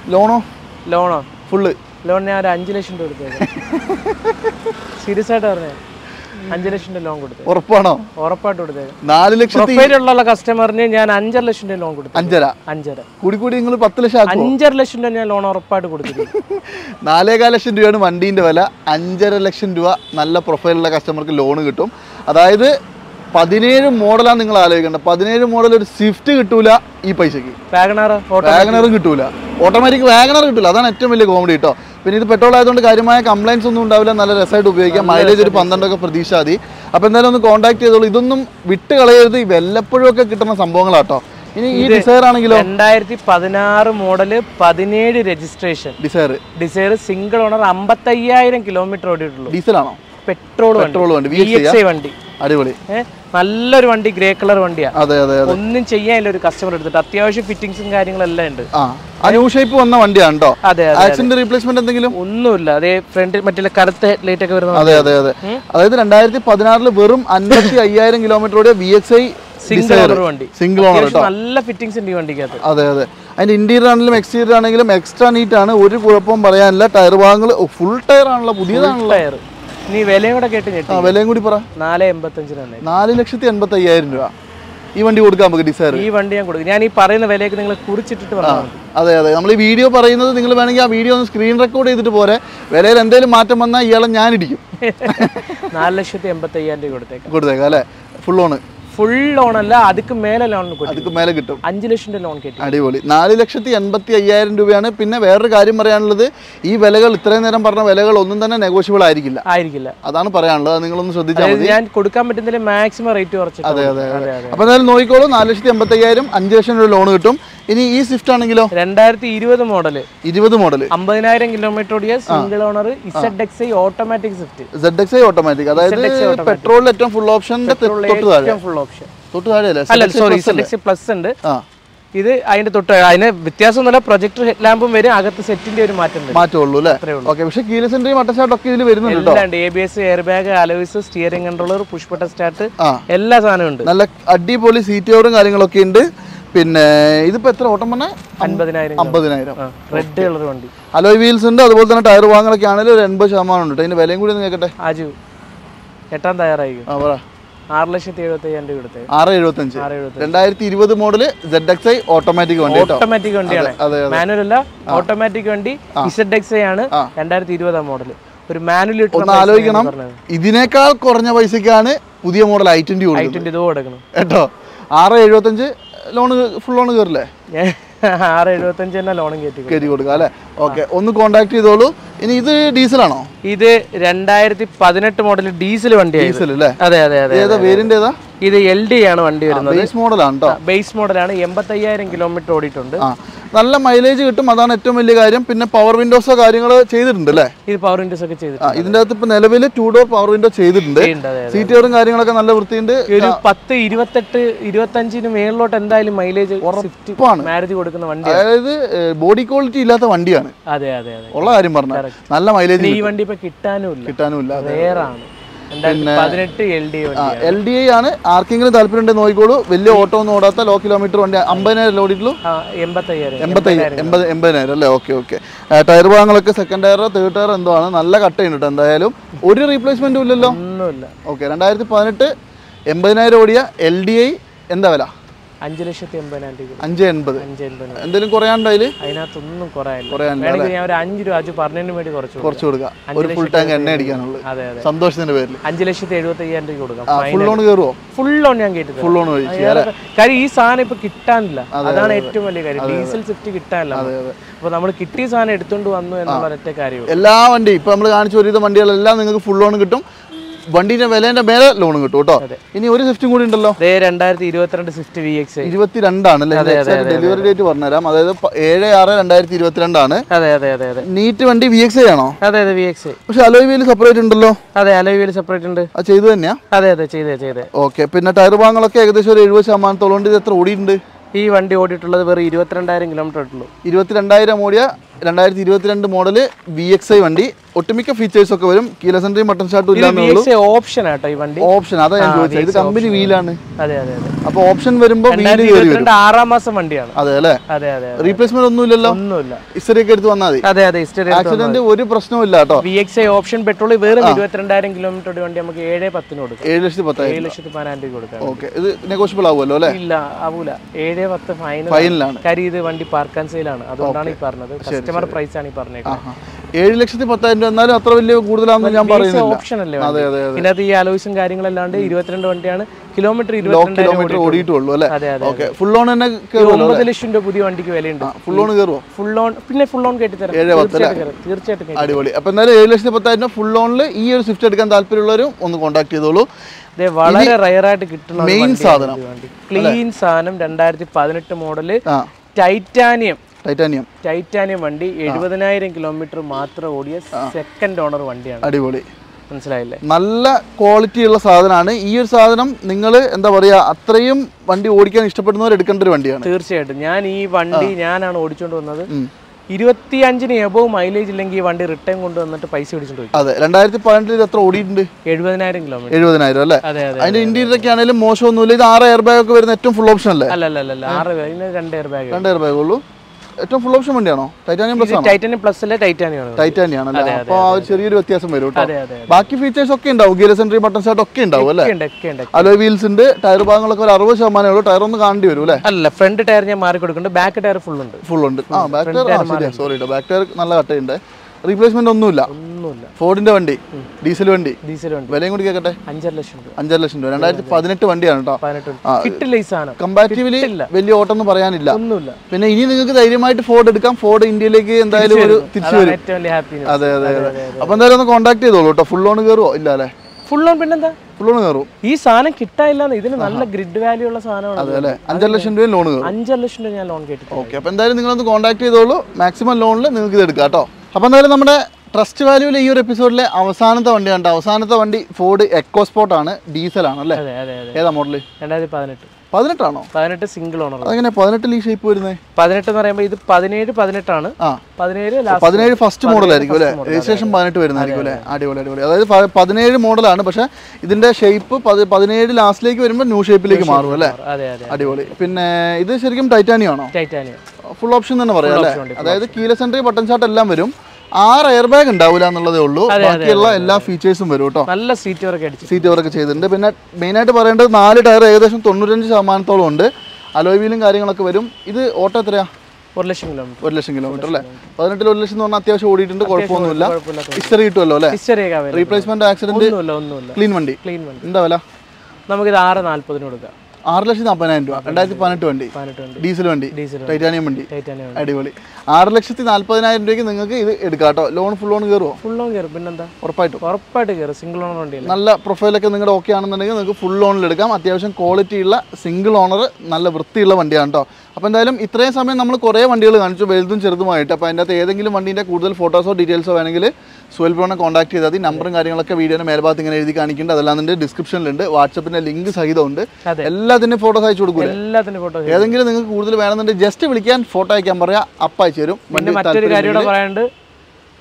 ലോണോ ഫുള്ള് ലോൺ ഞാൻ 5 ലക്ഷം രൂപ കൊടുത്തത്. സീരിയസ് ആയിട്ട് പറഞ്ഞേ, 5 ലക്ഷം രൂപ ലോൺ കൊടുത്തു. ഉറപ്പാണോ? ഉറപ്പായിട്ട് കൊടുത്തത്. 4 ലക്ഷത്തിലുള്ള കസ്റ്റമറിന് ഞാൻ 5.5 ലക്ഷം രൂപ ലോൺ കൊടുത്തു. 5.5 കൂടി നിങ്ങൾ 10 ലക്ഷം. 5.5 ലക്ഷം രൂപ ഞാൻ ലോൺ ഉറപ്പായിട്ട് കൊടുത്തു. 4.25 ലക്ഷം രൂപയാണ് വണ്ടീൻ്റെ വില. 5.5 ലക്ഷം രൂപ നല്ല പ്രൊഫൈലുള്ള കസ്റ്റമർക്ക് ലോൺ കിട്ടും. അതായത് 17 മോഡലാണ് നിങ്ങൾ ആലോചിക്കേണ്ടത്. 17 മോഡൽ ഒരു സ്വിഫ്റ്റ് കിട്ടൂല ഈ പൈസക്ക്. വാഗണറും കിട്ടൂല. ഓട്ടോമാറ്റിക് വാഗണർ കിട്ടൂല. അതാണ് ഏറ്റവും വലിയ കോമഡി കേട്ടോ. പിന്നെ ഇത് പെട്രോൾ ആയതുകൊണ്ട് കാര്യമായ കംപ്ലൈൻസ് ഒന്നും ഉണ്ടാവില്ല. നല്ല രസമായിട്ട് ഉപയോഗിക്കാം. മൈലേജ് ഒരു 12 പ്രതീക്ഷ മതി. അപ്പോൾ എന്തായാലും ഒന്ന് കോൺടാക്ട് ചെയ്തോളൂ. ഇതൊന്നും വിട്ട് കളയരുത്. വല്ലപ്പോഴും ഒക്കെ കിട്ടുന്ന സംഭവങ്ങളാട്ടോ. ഇനി ഈ ഡിസയർ ആണെങ്കിലോ 2016 model, 17 registration. Dzire single owner, 55,000 kilometre ഓടിയിട്ടുള്ളൂ. ഡീസലാണോ? പെട്രോൾ വണ്ടി. വണ്ടി അടിപൊളി, നല്ലൊരു വണ്ടി. ഗ്രേ കളർ വണ്ടിയാണ്. അതെ അതെ, ഒന്നും ചെയ്യാനില്ല. ഒരു കസ്റ്റമർ എടുത്തിട്ട് അത്യാവശ്യം ഫിറ്റിംഗ്സും കാര്യങ്ങളെല്ലാം ഉണ്ട്. ന്യൂ ഷേപ്പ് വന്ന വണ്ടിയാണ് കേട്ടോ. അതെ, ആക്സിഡന്റ് റീപ്ലേസ്മെന്റ് എന്തെങ്കിലും ഒന്നുമില്ല. അതേ ഫ്രണ്ട് മറ്റേ കറുത്ത ഹെഡ്ലൈറ്റ് ഒക്കെ വരുന്നത്. അതെ അതെ അതെ. അതായത് 2016 വെറും 55,000 കിലോമീറ്റർ ഓടിയ VXI സിംഗിൾ ഓണർ വണ്ടി. സിംഗിൾ ഓണർ കേട്ടോ. നല്ല ഫിറ്റിംഗ്സ് ഉണ്ട് ഈ വണ്ടിക്കകത്ത്. അതെ അതെ. അതിന്റെ ഇന്റീരിയർ ആണെങ്കിലും എക്സ്റ്റീരിയർ ആണെങ്കിലും എക്സ്ട്രാ നീറ്റ് ആണ്. ഒരു കുഴപ്പവും പറയാനില്ല. ടയർ ഭാഗങ്ങൾ ഫുൾ ടയർ ആണല്ലോ, പുതിയതാണല്ലോ. ടയർ. നീ വിലയും കൂടെ കേട്ട് ഞെട്ടി. വിലയും കൂടി പറ. 4.85. 4,85,000 രൂപ ഈ വണ്ടി കൊടുക്കാം നമുക്ക്. ഡിസയർ ഈ വണ്ടി ഞാൻ കൊടുക്കും. ഞാൻ ഈ പറയുന്ന വിലയൊക്കെ നിങ്ങൾ കുറിച്ചിട്ടിട്ട് പറയാം. അതെ അതെ. നമ്മൾ ഈ വീഡിയോ പറയുന്നത് നിങ്ങൾ വേണമെങ്കിൽ ആ വീഡിയോ ഒന്ന് സ്ക്രീൻ റെക്കോർഡ് ചെയ്തിട്ട് പോരെ. വിലയിൽ എന്തെങ്കിലും മാറ്റം വന്നാൽ ഇയാളെ ഞാൻ ഇടിക്കും. 4,85,000 രൂപ കൊടുത്തേക്കാം അല്ലേ? ഫുൾ ലോൺ അല്ല, അതിക്ക് മേലെ ലോൺ കിട്ടും. 5 ലക്ഷം രൂപ ലോൺ കിട്ടും. അടിപൊളി. 4,85,000 രൂപയാണ്. പിന്നെ വേറൊരു കാര്യം പറയാനുള്ളത്, ഈ വിലകൾ ഇത്രയും നേരം പറഞ്ഞ വിലകൾ ഒന്നും തന്നെ നെഗോഷ്യബിൾ ആയിരിക്കില്ല. അതാണ് പറയാനുള്ളത്. നിങ്ങളൊന്ന് ശ്രദ്ധിച്ചാൽ മതി. ഞാൻ കൊടുക്കാൻ പറ്റുന്നതിൽ മാക്സിമം റേറ്റ് കുറച്ച്. അതെ അതെ. അപ്പോൾ എന്തായാലും നോക്കിക്കോളൂ. 4,85,000, 5 ലക്ഷം രൂപ ലോൺ കിട്ടും. ഇനി ഈ സ്വിഫ്റ്റ് ആണെങ്കിലോ 2020 മോഡല്, 50,000 കിലോമീറ്റർ ഓടിയ single owner ZXi automatic Swift. ZXi automatic, അതായത് പെട്രോളിൽ ഏറ്റവും ഫുൾ ഓപ്ഷൻ തൊട്ട് താഴെ അല്ല, സോറി, ZXi പ്ലസ് ഉണ്ട്. ഇത് അതിന്റെ തൊട്ട് അതിന് വ്യത്യാസമൊന്നുമില്ല. പ്രൊജക്ടർ ഹെഡ് ലാമ്പും വരും. അകത്ത് സെറ്റിന്റെ ഒരു മാറ്റമുള്ളൂ അല്ലേ? പക്ഷേ കീലസ് എൻട്രി മട്ടശാട്ടൊക്കെ ഇതിൽ വരുന്നുണ്ട്. ABS, air bag, alloys, steering controller, push button start, എല്ലാ സാധനവും ഉണ്ട്. നല്ല അടിപൊളി സീറ്റ് കവറും കാര്യങ്ങളൊക്കെ ഉണ്ട്. പിന്നെ ഇതിപ്പോ എത്ര ഓട്ടം പറഞ്ഞാൽ 50,000. റെഡ് കളർ വണ്ടി. അലോയ് വീൽസ് ഉണ്ട്. അതുപോലെ തന്നെ ടയർ ഭാഗങ്ങളൊക്കെ ആണെങ്കിലും ഒരു 80% ഉണ്ട്. അതിന്റെ വിലയും കൂടി ഒന്ന് കേൾക്കട്ടെ. ആജു എട്ടാം തയ്യാറായിരിക്കും. 6,75,000 രൂപ കൊടുത്തത്. 6,75. 2020 മോഡല് ZXi ഓട്ടോമാറ്റിക് വണ്ടി. ഓട്ടോമാറ്റിക് വണ്ടിയാണ്, മാനുവൽ അല്ല. ഓട്ടോമാറ്റിക് വണ്ടി ZXi ആണ്. 2020 മോഡൽ. ഒരു മാനുവൽ ഒന്ന് ആലോചിക്കണം. ഇതിനേക്കാൾ കുറഞ്ഞ പൈസക്കാണ് പുതിയ മോഡൽ i20 കൊടുക്കണം കേട്ടോ. 6,75 ലോൺ, ഫുൾ ലോൺ കയറില്ലേ? 6,75 തന്നെ ലോണും കയറ്റി കൊടുക്കാം അല്ലേ? ഓക്കെ, ഒന്ന് കോൺടാക്ട് ചെയ്തോളൂ. ഇനി ഇത് ഡീസലാണോ? ഇത് 2018 മോഡൽ ഡീസൽ വണ്ടിയാണ്. ഡീസൽ അല്ലേ? അതെ അതെ അതെ. ഏതാ വേരിയന്റ് ഏതാ? ഇത് LD ആണ് വണ്ടി വരുന്നത്. ബേസ് മോഡലാണ് കേട്ടോ. ബേസ് മോഡലാണ്. 85,000 കിലോമീറ്റർ ഓടിയിട്ടുണ്ട്. നല്ല മൈലേജ് കിട്ടും. അതാണ് ഏറ്റവും വലിയ കാര്യം. പിന്നെ പവർ വിൻഡോസോ കാര്യങ്ങൾ ചെയ്തിട്ടുണ്ട് അല്ലേ? ഇത് പവർ വിൻഡോസ് ഒക്കെ ചെയ്തിട്ടുണ്ട്. ഇതിന്റെ അകത്ത് ഇപ്പൊ നിലവിൽ 2 ഡോർ പവർ വിൻഡോ ചെയ്തിട്ടുണ്ട്. സീറ്റുകളും കാര്യങ്ങളൊക്കെ നല്ല വൃത്തിയുണ്ട്. ഒരു 10, 28, 25 മേളിലോട്ട് എന്തായാലും മൈലേജ് ഉറപ്പാണ്. മാരുതി കൊടുക്കുന്ന വണ്ടി, അതായത് ബോഡി ക്വാളിറ്റി ഇല്ലാത്ത വണ്ടിയാണ്. അതെ അതെ അതെ, ഉള്ള കാര്യം പറഞ്ഞാൽ നല്ല മൈലേജ്. ഈ വണ്ടി ഇപ്പൊ കിട്ടാനുമില്ല, വേറാണ്. LDI ആണ്. ആർക്കെങ്കിലും താല്പര്യം ഉണ്ടെങ്കിൽ നോക്കിക്കോളൂ. വലിയ ഓട്ടോ ഒന്നും ഓടാത്ത ലോ കിലോമീറ്റർ വണ്ടി. 50,000 ഓടിയിട്ടുള്ളൂ. 80,000 അല്ലേ? ഓക്കെ. ടയർ ഭാഗങ്ങളൊക്കെ സെക്കൻഡ് ടയറോ തേർഡ് ടയറോ എന്തോ ആണ്. നല്ല കട്ടയുണ്ട് കേട്ടോ. എന്തായാലും ഒരു റീപ്ലേസ്മെന്റും ഇല്ലല്ലോ. ഒന്നുമില്ല. ഓക്കെ. 2018 80,000 ഓടിയ LDI എന്താ വില? 5,80,000 രൂപ. 5,80,000. എന്തെങ്കിലും കുറയാണ്ടോ അതില്? അതിനകത്തൊന്നും കുറയാനില്ല. ഞാൻ ഒരു 5 രൂപ പറഞ്ഞതിന് വേണ്ടി കുറച്ച് കൊടുക്കാം. ഒരു ഫുൾ ടാങ്ക് എണ്ണ അടിക്കാനുള്ളത്. അതെ അതെ, സന്തോഷത്തിന്റെ പേരിൽ 5,75,000 രൂപ കൊടുക്കാം. ഫുൾ ലോൺ കയറുമോ? ഫുൾ ലോൺ ഞാൻ കേട്ടിട്ടുണ്ട്. ഫുൾ ലോൺ കാര്യം ഈ സാധനം ഇപ്പൊ കിട്ടാനില്ല, അതാണ് ഏറ്റവും വലിയ കാര്യം. ഡീസൽ സ്വിഫ്റ്റ് കിട്ടാനില്ല. അപ്പൊ നമ്മൾ കിട്ടിയ സാധനം എടുത്തോണ്ട് വന്നു എന്നുള്ള ഒറ്റ കാര്യവും. എല്ലാ വണ്ടി ഇപ്പൊ നമ്മൾ കാണിച്ച ഒരുവിധ വണ്ടികളെല്ലാം നിങ്ങൾക്ക് ഫുൾ ലോൺ കിട്ടും. വണ്ടിന്റെ വിലേന്റെ മേലെ ലോൺ കിട്ടും കേട്ടോ. ഇനി ഒരു സ്വിഫ്റ്റും കൂടി ഉണ്ടല്ലോ. 2022 സ്വിഫ്റ്റ് VX 22 ആണ്. ഡെലിവറി ഡേറ്റ് പറഞ്ഞുതരാം. അതായത് 7/6/2022 ആണ്. നീറ്റ് വണ്ടി VX ആണോ? അതെ അതെ, VX. പക്ഷെ അലോയ് വീൽ സെപ്പറേറ്റ് ഉണ്ടല്ലോ. അതെ, അലോയ് വീൽ സെപ്പറേറ്റ് ഉണ്ട്. അത് ചെയ്തു തന്നെയാ? അതെ അതെ, ചെയ്തേ. ഓക്കെ. പിന്നെ ടയർ ഭാഗങ്ങളൊക്കെ ഏകദേശം ഒരു 70% ഉണ്ട്. ഇത് എത്ര ഓടിയിട്ടുണ്ട്? ഈ വണ്ടി ഓടിയിട്ടുള്ളത് വെറും 22,000 കിലോമീറ്റർ ഉള്ളൂ. 22,000 ഓടിയ 2022 മോഡല് VXI വണ്ടി. ഒട്ടുമിക്ക ഫീച്ചേഴ്സ് ഒക്കെ വരും. കീലസ് എൻട്രി, ബട്ടൺ സ്റ്റാർട്ട് ഇല്ലാന്നുള്ളൂ. ഓപ്ഷൻ ആട്ടോ ഈ വണ്ടി. ഓപ്ഷൻ അതാ ഞാൻ ചോദിച്ചത്. ഇത് കമ്പനി വീലാണ്. അതെ അതെ അതെ. അപ്പൊ ഓപ്ഷൻ വരുമ്പോ 6ാം മാസം വണ്ടിയാണ്. അതെ അല്ലേ? അതെ അതെ. റീപ്ലേസ്മെന്റ് ഒന്നുമില്ലല്ലോ? ഒന്നുമില്ല. ഹിസ്റ്ററി ഒക്കെ എടുത്ത് വന്നാൽ മതി. അതെ അതെ, ഹിസ്റ്ററി. ആക്സിഡന്റ് ഒരു പ്രശ്നവും ഇല്ല കേട്ടോ. VXI ഓപ്ഷൻ പെട്രോൾ വെറും 22,000 കിലോമീറ്റർ വണ്ടി നമുക്ക് 7,10 കൊടുക്കാം. 7,10,000 രൂപ കൊടുക്കാം. ഓക്കെ. ഇത് നെഗോഷ്യബിൾ ആവുമല്ലോ അല്ലേ? ഇല്ല, ആവൂല. 7,10 ഫൈനലാണ്. കാര്യം ഇത് വണ്ടി പാർക്ക് ആൻഡ് സെയിൽ ആണ്, അതുകൊണ്ടാണ് ഈ പറഞ്ഞത്. കസ്റ്റമർ പ്രൈസ് ആണ് ഈ പറഞ്ഞത്. 7,10,000 രൂപ എന്നാലും അത്ര വലിയ കൂടുതലാണെന്ന് ഞാൻ പറയുന്നില്ല. ഓപ്ഷൻ അല്ലേ? അതെ അതെ. ഇതിനകത്ത് ഈ അലോയ്സും കാര്യങ്ങളല്ലാണ്ട് 22 വണ്ടിയാണ്. കിലോമീറ്റർ ഓടിയിട്ടുള്ളൂ അല്ലേ? ഓക്കെ. ഫുൾ ഓൺ തന്നെ 9 ലക്ഷം രൂപ പുതിയ വണ്ടിക്ക് വിലയുണ്ട്. ഫുൾ ഓൺ കയറുമോ? ഫുൾ ഓൺ പിന്നെ ഫുൾ ഓൺ കേട്ടിത്തരാം. തീർച്ചയായിട്ടും. അടിപൊളി. അപ്പൊ എന്തായാലും 7,10,000 രൂപ ഫുൾ ഓണിൽ ഈ ഒരു സ്വിഫ്റ്റ് എടുക്കാൻ താല്പര്യമുള്ളവരും ഒന്ന് കോൺടാക്ട് ചെയ്തോളൂ. വളരെ റയർ ആയിട്ട് കിട്ടുന്ന മെയിൻ സാധനം, ക്ലീൻ സാധനം. 2018 മോഡല് ടൈറ്റാനിയം വണ്ടി. 70,000 കിലോമീറ്റർ മാത്രം ഓടിയ സെക്കൻഡ് ഓണർ വണ്ടിയാണ്. അടിപൊളി. മനസ്സിലായില്ലേ? നല്ല ക്വാളിറ്റി ഉള്ള സാധനമാണ്. ഈ ഒരു സാധനം നിങ്ങൾ എന്താ പറയാ, അത്രയും വണ്ടി ഓടിക്കാൻ ഇഷ്ടപ്പെടുന്നവർ എടുക്കേണ്ട ഒരു വണ്ടിയാണ്. തീർച്ചയായിട്ടും. ഞാൻ ഈ വണ്ടി ഞാനാണ് ഓടിച്ചോണ്ട് വന്നത്. 25-ന് എബോവ് മൈലേജ് ഇല്ലെങ്കിൽ ഈ വണ്ടി റിട്ടേൺ കൊണ്ടുവന്നിട്ട് പൈസ പിടിച്ചിട്ട് പോയി. അതെ. 2018 എത്ര ഓടിയിട്ടുണ്ട്? 70,000 കിലോമീറ്റർ. 70,000 അല്ലേ? അതിന്റെ ഇന്റീരിയർ ഒക്കെ ആണെങ്കിലും മോശമൊന്നുമില്ല. ഇത് 6 എയർ ബാഗ് ഒക്കെ വരുന്ന ഏറ്റവും ഫുൾ ഓപ്ഷൻ അല്ലേ? അല്ല 2 എയർ ബാഗ്. 2 എയർ ബാഗ് ഉള്ളൂ. ഏറ്റവും ഫുൾ ഓപ്ഷൻ വണ്ടിയാണോ? ടൈറ്റാനിയം പ്ലസ് ആണ്. ടൈറ്റാനിയം പ്ലസ് അല്ലേ? ടൈറ്റാനിയം ആണല്ലേ? അപ്പോൾ ആ ചെറിയൊരു വ്യത്യാസം വരും കേട്ടോ. ബാക്കി ഫീച്ചേഴ്സ് ഒക്കെ ഉണ്ടാവും. ഗിയർലെസ് എൻട്രി, ബട്ടൺ സ്റ്റാർട്ട് ഒക്കെ ഉണ്ടാവും അല്ലേ? അലോയ് വീൽസ് ഉണ്ട്. ടയർ ഭാഗങ്ങളൊക്കെ ഒരു 60% ഉള്ളൂ. ടയർ ഒന്ന് കാണേണ്ടി വരും അല്ലേ? അല്ല, ഫ്രണ്ട് ടയർ ഞാൻ മാറി കൊടുക്കുന്നുണ്ട്. ബാക്ക് ടയർ ഫുൾ ഉണ്ട്. Back tyre sorry, back tyre നല്ല കട്ടയുണ്ട്. റീപ്ലേസ്മെന്റ് ഒന്നുമില്ല. ഫോർഡിന്റെ വണ്ടി, ഡീസൽ വണ്ടി. വിലയും കൂടി കേട്ടെ. 5.5 ലക്ഷം രൂപ. 2018 വണ്ടിയാണ് കേട്ടോ. കമ്പാരിറ്റീവ്ലി വലിയ ഓട്ടം ഒന്നും പറയാനില്ല. പിന്നെ ഇനി നിങ്ങൾക്ക് ധൈര്യമായിട്ട് ഫോർഡ് എടുക്കാം. ഫോർഡ് ഇന്ത്യയിലേക്ക് എന്തായാലും ഒരു തിരിച്ചു വരും. അതെ അതെ അതെ. അപ്പൊ എന്തായാലും ഒന്ന് കോൺടാക്ട് ചെയ്തോളൂ കേട്ടോ. ഫുൾ ലോൺ കയറുമോ? ഇല്ല അല്ലേ? ഫുൾ ലോൺ പിന്നെന്താ? ഫുൾ ലോൺ കയറും. ഈ സാധനം കിട്ടാനില്ല. ഇതിന് നല്ല ഗ്രിഡ് വാല്യൂ ഉള്ള സാധനമാണ്. അതെ അല്ലേ? 5.5 ലക്ഷം രൂപ ലോൺ കയറും. 5.5 ലക്ഷം രൂപ ഞാൻ ലോൺ കേട്ടിട്ടുണ്ട്. ഓക്കെ. അപ്പൊ എന്തായാലും നിങ്ങളൊന്ന് കോൺടാക്ട് ചെയ്തോളൂ. മാക്സിമം ലോണിൽ നിങ്ങൾക്ക് ഇത് എടുക്കാം കേട്ടോ. അപ്പൊ എന്തായാലും നമ്മുടെ ട്രസ്റ്റ് വാല്യൂവിലെ ഈ ഒരു എപ്പിസോഡിലെ അവസാനത്തെ വണ്ടിയാണ്. അവസാനത്തെ വണ്ടി ഫോർഡ് എക്കോസ്പോർട്ട് ആണ്. ഡീസൽ ആണ് അല്ലേ? ഏതാ മോഡല്? 2018 ആണോ? 18 സിംഗിൾ ഓണർ. അതെങ്ങനെ 18 ഈ ഷേപ്പ് വരുന്നത്? 18 എന്ന് പറയുമ്പോൾ ഇത് 17 ആണ്. 17 ഫസ്റ്റ് മോഡൽ ആയിരിക്കും അല്ലേ? രജിസ്ട്രേഷൻ 18 വരുന്നതായിരിക്കും അല്ലേ? അടിപൊളി അടിപൊളി. അതായത് 17 മോഡലാണ്. പക്ഷെ ഇതിന്റെ ഷേപ്പ് 17 ലാസ്റ്റിലേക്ക് വരുമ്പോൾ ന്യൂ ഷേപ്പിലേക്ക് മാറും അല്ലേ? അടിപൊളി. പിന്നെ ഇത് ശരിക്കും ടൈറ്റാനിയം ആണോ? ഫുൾ ഓപ്ഷൻ തന്നെ പറയാം അല്ലേ? അതായത് കീലസ് എൻട്രി, ബട്ടൺ സ്റ്റാർട്ട് എല്ലാം വരും. 6 എയർ ബാഗ് ഉണ്ടാവില്ല എന്നുള്ളതേ ഉള്ളൂ. ബാക്കിയുള്ള എല്ലാ ഫീച്ചേഴ്സും വരും കേട്ടോ. നല്ല സീറ്റ് വർക്ക് ചെയ്തിട്ടുണ്ട്. പിന്നെ മെയിനായിട്ട് പറയേണ്ടത് 4 ടയർ ഏകദേശം 95% ഉണ്ട്. അലോയ് വീലും കാര്യങ്ങളൊക്കെ വരും. ഇത് ഓട്ടോ എത്രയാ? 1 ലക്ഷം കിലോമീറ്റർ അല്ലേ? 18 1 ലക്ഷം എന്ന് പറഞ്ഞാൽ അത്യാവശ്യം ഓടിയിട്ടുണ്ട്. കുഴപ്പമൊന്നുമില്ല. ഹിസ്റ്ററി കിട്ടുമല്ലോ അല്ലേ? റീപ്ലേസ്മെന്റ്, ആക്സിഡന്റ്, ക്ലീൻ വണ്ടി. എന്താ വില? നമുക്കിത് 6.40 കൊടുക്കാം. 6,40,000 രൂപ. 2018 വണ്ടി, ഡീസൽ വണ്ടി, ടൈറ്റാനിയം വണ്ടി. അടിപൊളി. 6,40,000 രൂപയ്ക്ക് നിങ്ങൾക്ക് ഇത് എടുക്കാം കേട്ടോ. ലോൺ ഫുൾ ലോൺ കയറുമോ? ഫുൾ ലോൺ കയറും. പിന്നെന്താ? ഉറപ്പായിട്ട് കയറും. സിംഗിൾ ഓണർ വണ്ടി. നല്ല പ്രൊഫൈലൊക്കെ നിങ്ങളുടെ ഓക്കെ ആണെന്നുണ്ടെങ്കിൽ നിങ്ങൾക്ക് ഫുൾ ലോണിൽ എടുക്കാം. അത്യാവശ്യം ക്വാളിറ്റി ഉള്ള സിംഗിൾ ഓണർ നല്ല വൃത്തിയുള്ള വണ്ടിയാണ് കേട്ടോ. അപ്പോൾ എന്തായാലും ഇത്രയും സമയം നമ്മൾ കുറേ വണ്ടികൾ കാണിച്ചു, വലുതും ചെറുതുമായിട്ട്. അപ്പോൾ അതിൻ്റെ അകത്ത് ഏതെങ്കിലും വണ്ടീൻ്റെ കൂടുതൽ ഫോട്ടോസോ ഡീറ്റെയിൽസോ വേണമെങ്കിൽ സുഹേൽ ബ്രോനെ കോൺടാക്ട് ചെയ്താൽ മതി. നമ്പറും കാര്യങ്ങളൊക്കെ വീഡിയോയുടെ മേൽഭാഗത്ത് ഇങ്ങനെ എഴുതി കാണിക്കുന്നുണ്ട്. അതെല്ലാം അതിൻ്റെ ഡിസ്ക്രിപ്ഷനിലുണ്ട്. വാട്സപ്പിൻ്റെ ലിങ്ക് സഹിതമുണ്ട്. എല്ലാത്തിനും ഫോട്ടോസ് അയച്ചു കൊടുക്കും. ഏതെങ്കിലും നിങ്ങൾക്ക് കൂടുതൽ വേണമെന്നുണ്ടെങ്കിൽ ജസ്റ്റ് വിളിക്കാൻ, ഫോട്ടോ അയക്കാൻ പറയാം. അപ്പം അയച്ചു തരും. മറ്റൊരു കാര്യം പറയാനുണ്ട്,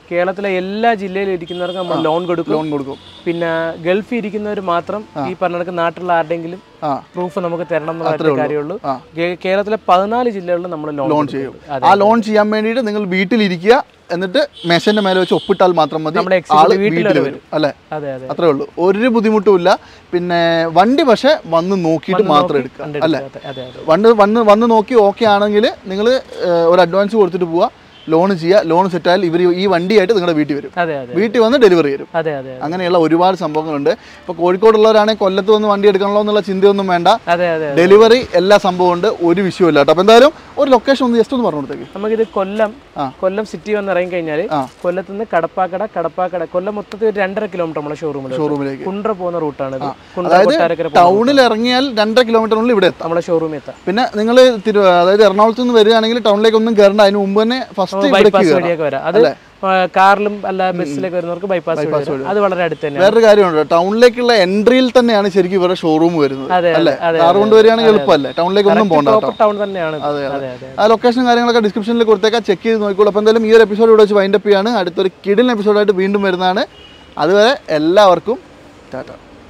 കേരളത്തിലെ എല്ലാ ജില്ലയിലും ഇരിക്കുന്നവർക്കും നമ്മൾ ലോൺ കൊടുക്കും. പിന്നെ ഗൾഫിൽ ഇരിക്കുന്നവർ മാത്രം ഈ പറഞ്ഞ നാട്ടിലുള്ള ആരുടെങ്കിലും പ്രൂഫ് നമുക്ക് തരണം എന്നുള്ള കാര്യമുള്ളൂ. കേരളത്തിലെ 14 ജില്ലകളിൽ നമ്മൾ ലോൺ ചെയ്യും. ആ ലോൺ ചെയ്യാൻ വേണ്ടിയിട്ട് നിങ്ങൾ വീട്ടിലിരിക്കുക, എന്നിട്ട് മേശന്റെ മേലെ വെച്ച് ഒപ്പിട്ടാൽ മാത്രം മതി, വീട്ടിൽ വരും അല്ലേ? അത്രേ ഉള്ളൂ, ഒരു ബുദ്ധിമുട്ടുമില്ല. പിന്നെ വണ്ടി പക്ഷെ വന്ന് നോക്കിയിട്ട് മാത്രം എടുക്കുക അല്ലേ? വന്ന് നോക്കി ഓക്കെ ആണെങ്കിൽ നിങ്ങൾ ഒരു അഡ്വാൻസ് കൊടുത്തിട്ട് പോവുക, ലോൺ ചെയ്യുക. ലോൺ സെറ്റായാൽ ഇവർ ഈ വണ്ടിയായിട്ട് നിങ്ങളുടെ വീട്ടിൽ വരും, വീട്ടിൽ വന്ന് ഡെലിവറി തരും. അങ്ങനെയുള്ള ഒരുപാട് സംഭവങ്ങളുണ്ട്. ഇപ്പോൾ കോഴിക്കോടുള്ളവരാണെങ്കിൽ കൊല്ലത്ത് വന്ന് വണ്ടി എടുക്കണമല്ലോ എന്നുള്ള ചിന്തയൊന്നും വേണ്ട, ഡെലിവറി എല്ലാ സംഭവം ഉണ്ട്, ഒരു വിഷയമില്ല കേട്ടോ. അപ്പോൾ എന്തായാലും ഒരു ലൊക്കേഷൻ ഒന്ന് ജസ്റ്റ് ഒന്ന് പറഞ്ഞു കൊടുത്തേക്ക്. നമുക്കിത് കൊല്ലം സിറ്റി വന്ന് ഇറങ്ങി കഴിഞ്ഞാൽ കൊല്ലത്ത് നിന്ന് കടപ്പാക്കട കൊല്ലം മൊത്തത്തിൽ 2.5 കിലോമീറ്റർ നമ്മുടെ ഷോറൂമിലേക്ക് കുണ്ട്ര പോകുന്ന റൂട്ടാണ്. അതായത് ടൗണിൽ ഇറങ്ങിയാൽ 2.5 കിലോമീറ്ററിനുള്ളിൽ ഇവിടെ എത്താം, നമ്മുടെ ഷോറൂമിൽ എത്താം. പിന്നെ നിങ്ങൾ അതായത് എറണാകുളത്ത് നിന്ന് വരികയാണെങ്കിൽ ടൗണിലേക്ക് ഒന്നും കയറേണ്ട, അതിന് മുമ്പ് തന്നെ ഫസ്റ്റ് ബൈപ്പാസ് വഴിയൊക്കെ വരാം. അത് കാറിലും അല്ല ബസ്സിലേക്ക് വരുന്നവർക്ക് ബൈപ്പാസ് അത് വളരെ അടുത്ത് തന്നെ. വേറൊരു കാര്യമുണ്ട്, ടൗണിലേക്കുള്ള എൻട്രിയിൽ തന്നെയാണ് ശരിക്കും ഇവരുടെ ഷോറൂം വരുന്നത് അല്ലേ? കാർ കൊണ്ട് വരികയാണെങ്കിൽ എളുപ്പമല്ലേ, ടൗണിലേക്ക് ഒന്നും പോകണ്ട, ടൗൺ തന്നെയാണ്. ആ ലൊക്കേഷൻ കാര്യങ്ങളൊക്കെ ഡിസ്ക്രിപ്ഷനിൽ കൊടുത്തേക്കാം, ചെക്ക് ചെയ്ത് നോക്കിക്കോളൂ. അപ്പോൾ എന്തായാലും ഈ ഒരു എപ്പിസോഡ് ഇവിടെ വെച്ച് വൈൻഡപ്പ് ചെയ്യാണ്. അടുത്തൊരു കിടിലൻ എപ്പിസോഡായിട്ട് വീണ്ടും വരുന്നതാണ്. അതുവരെ എല്ലാവർക്കും ടാറ്റ.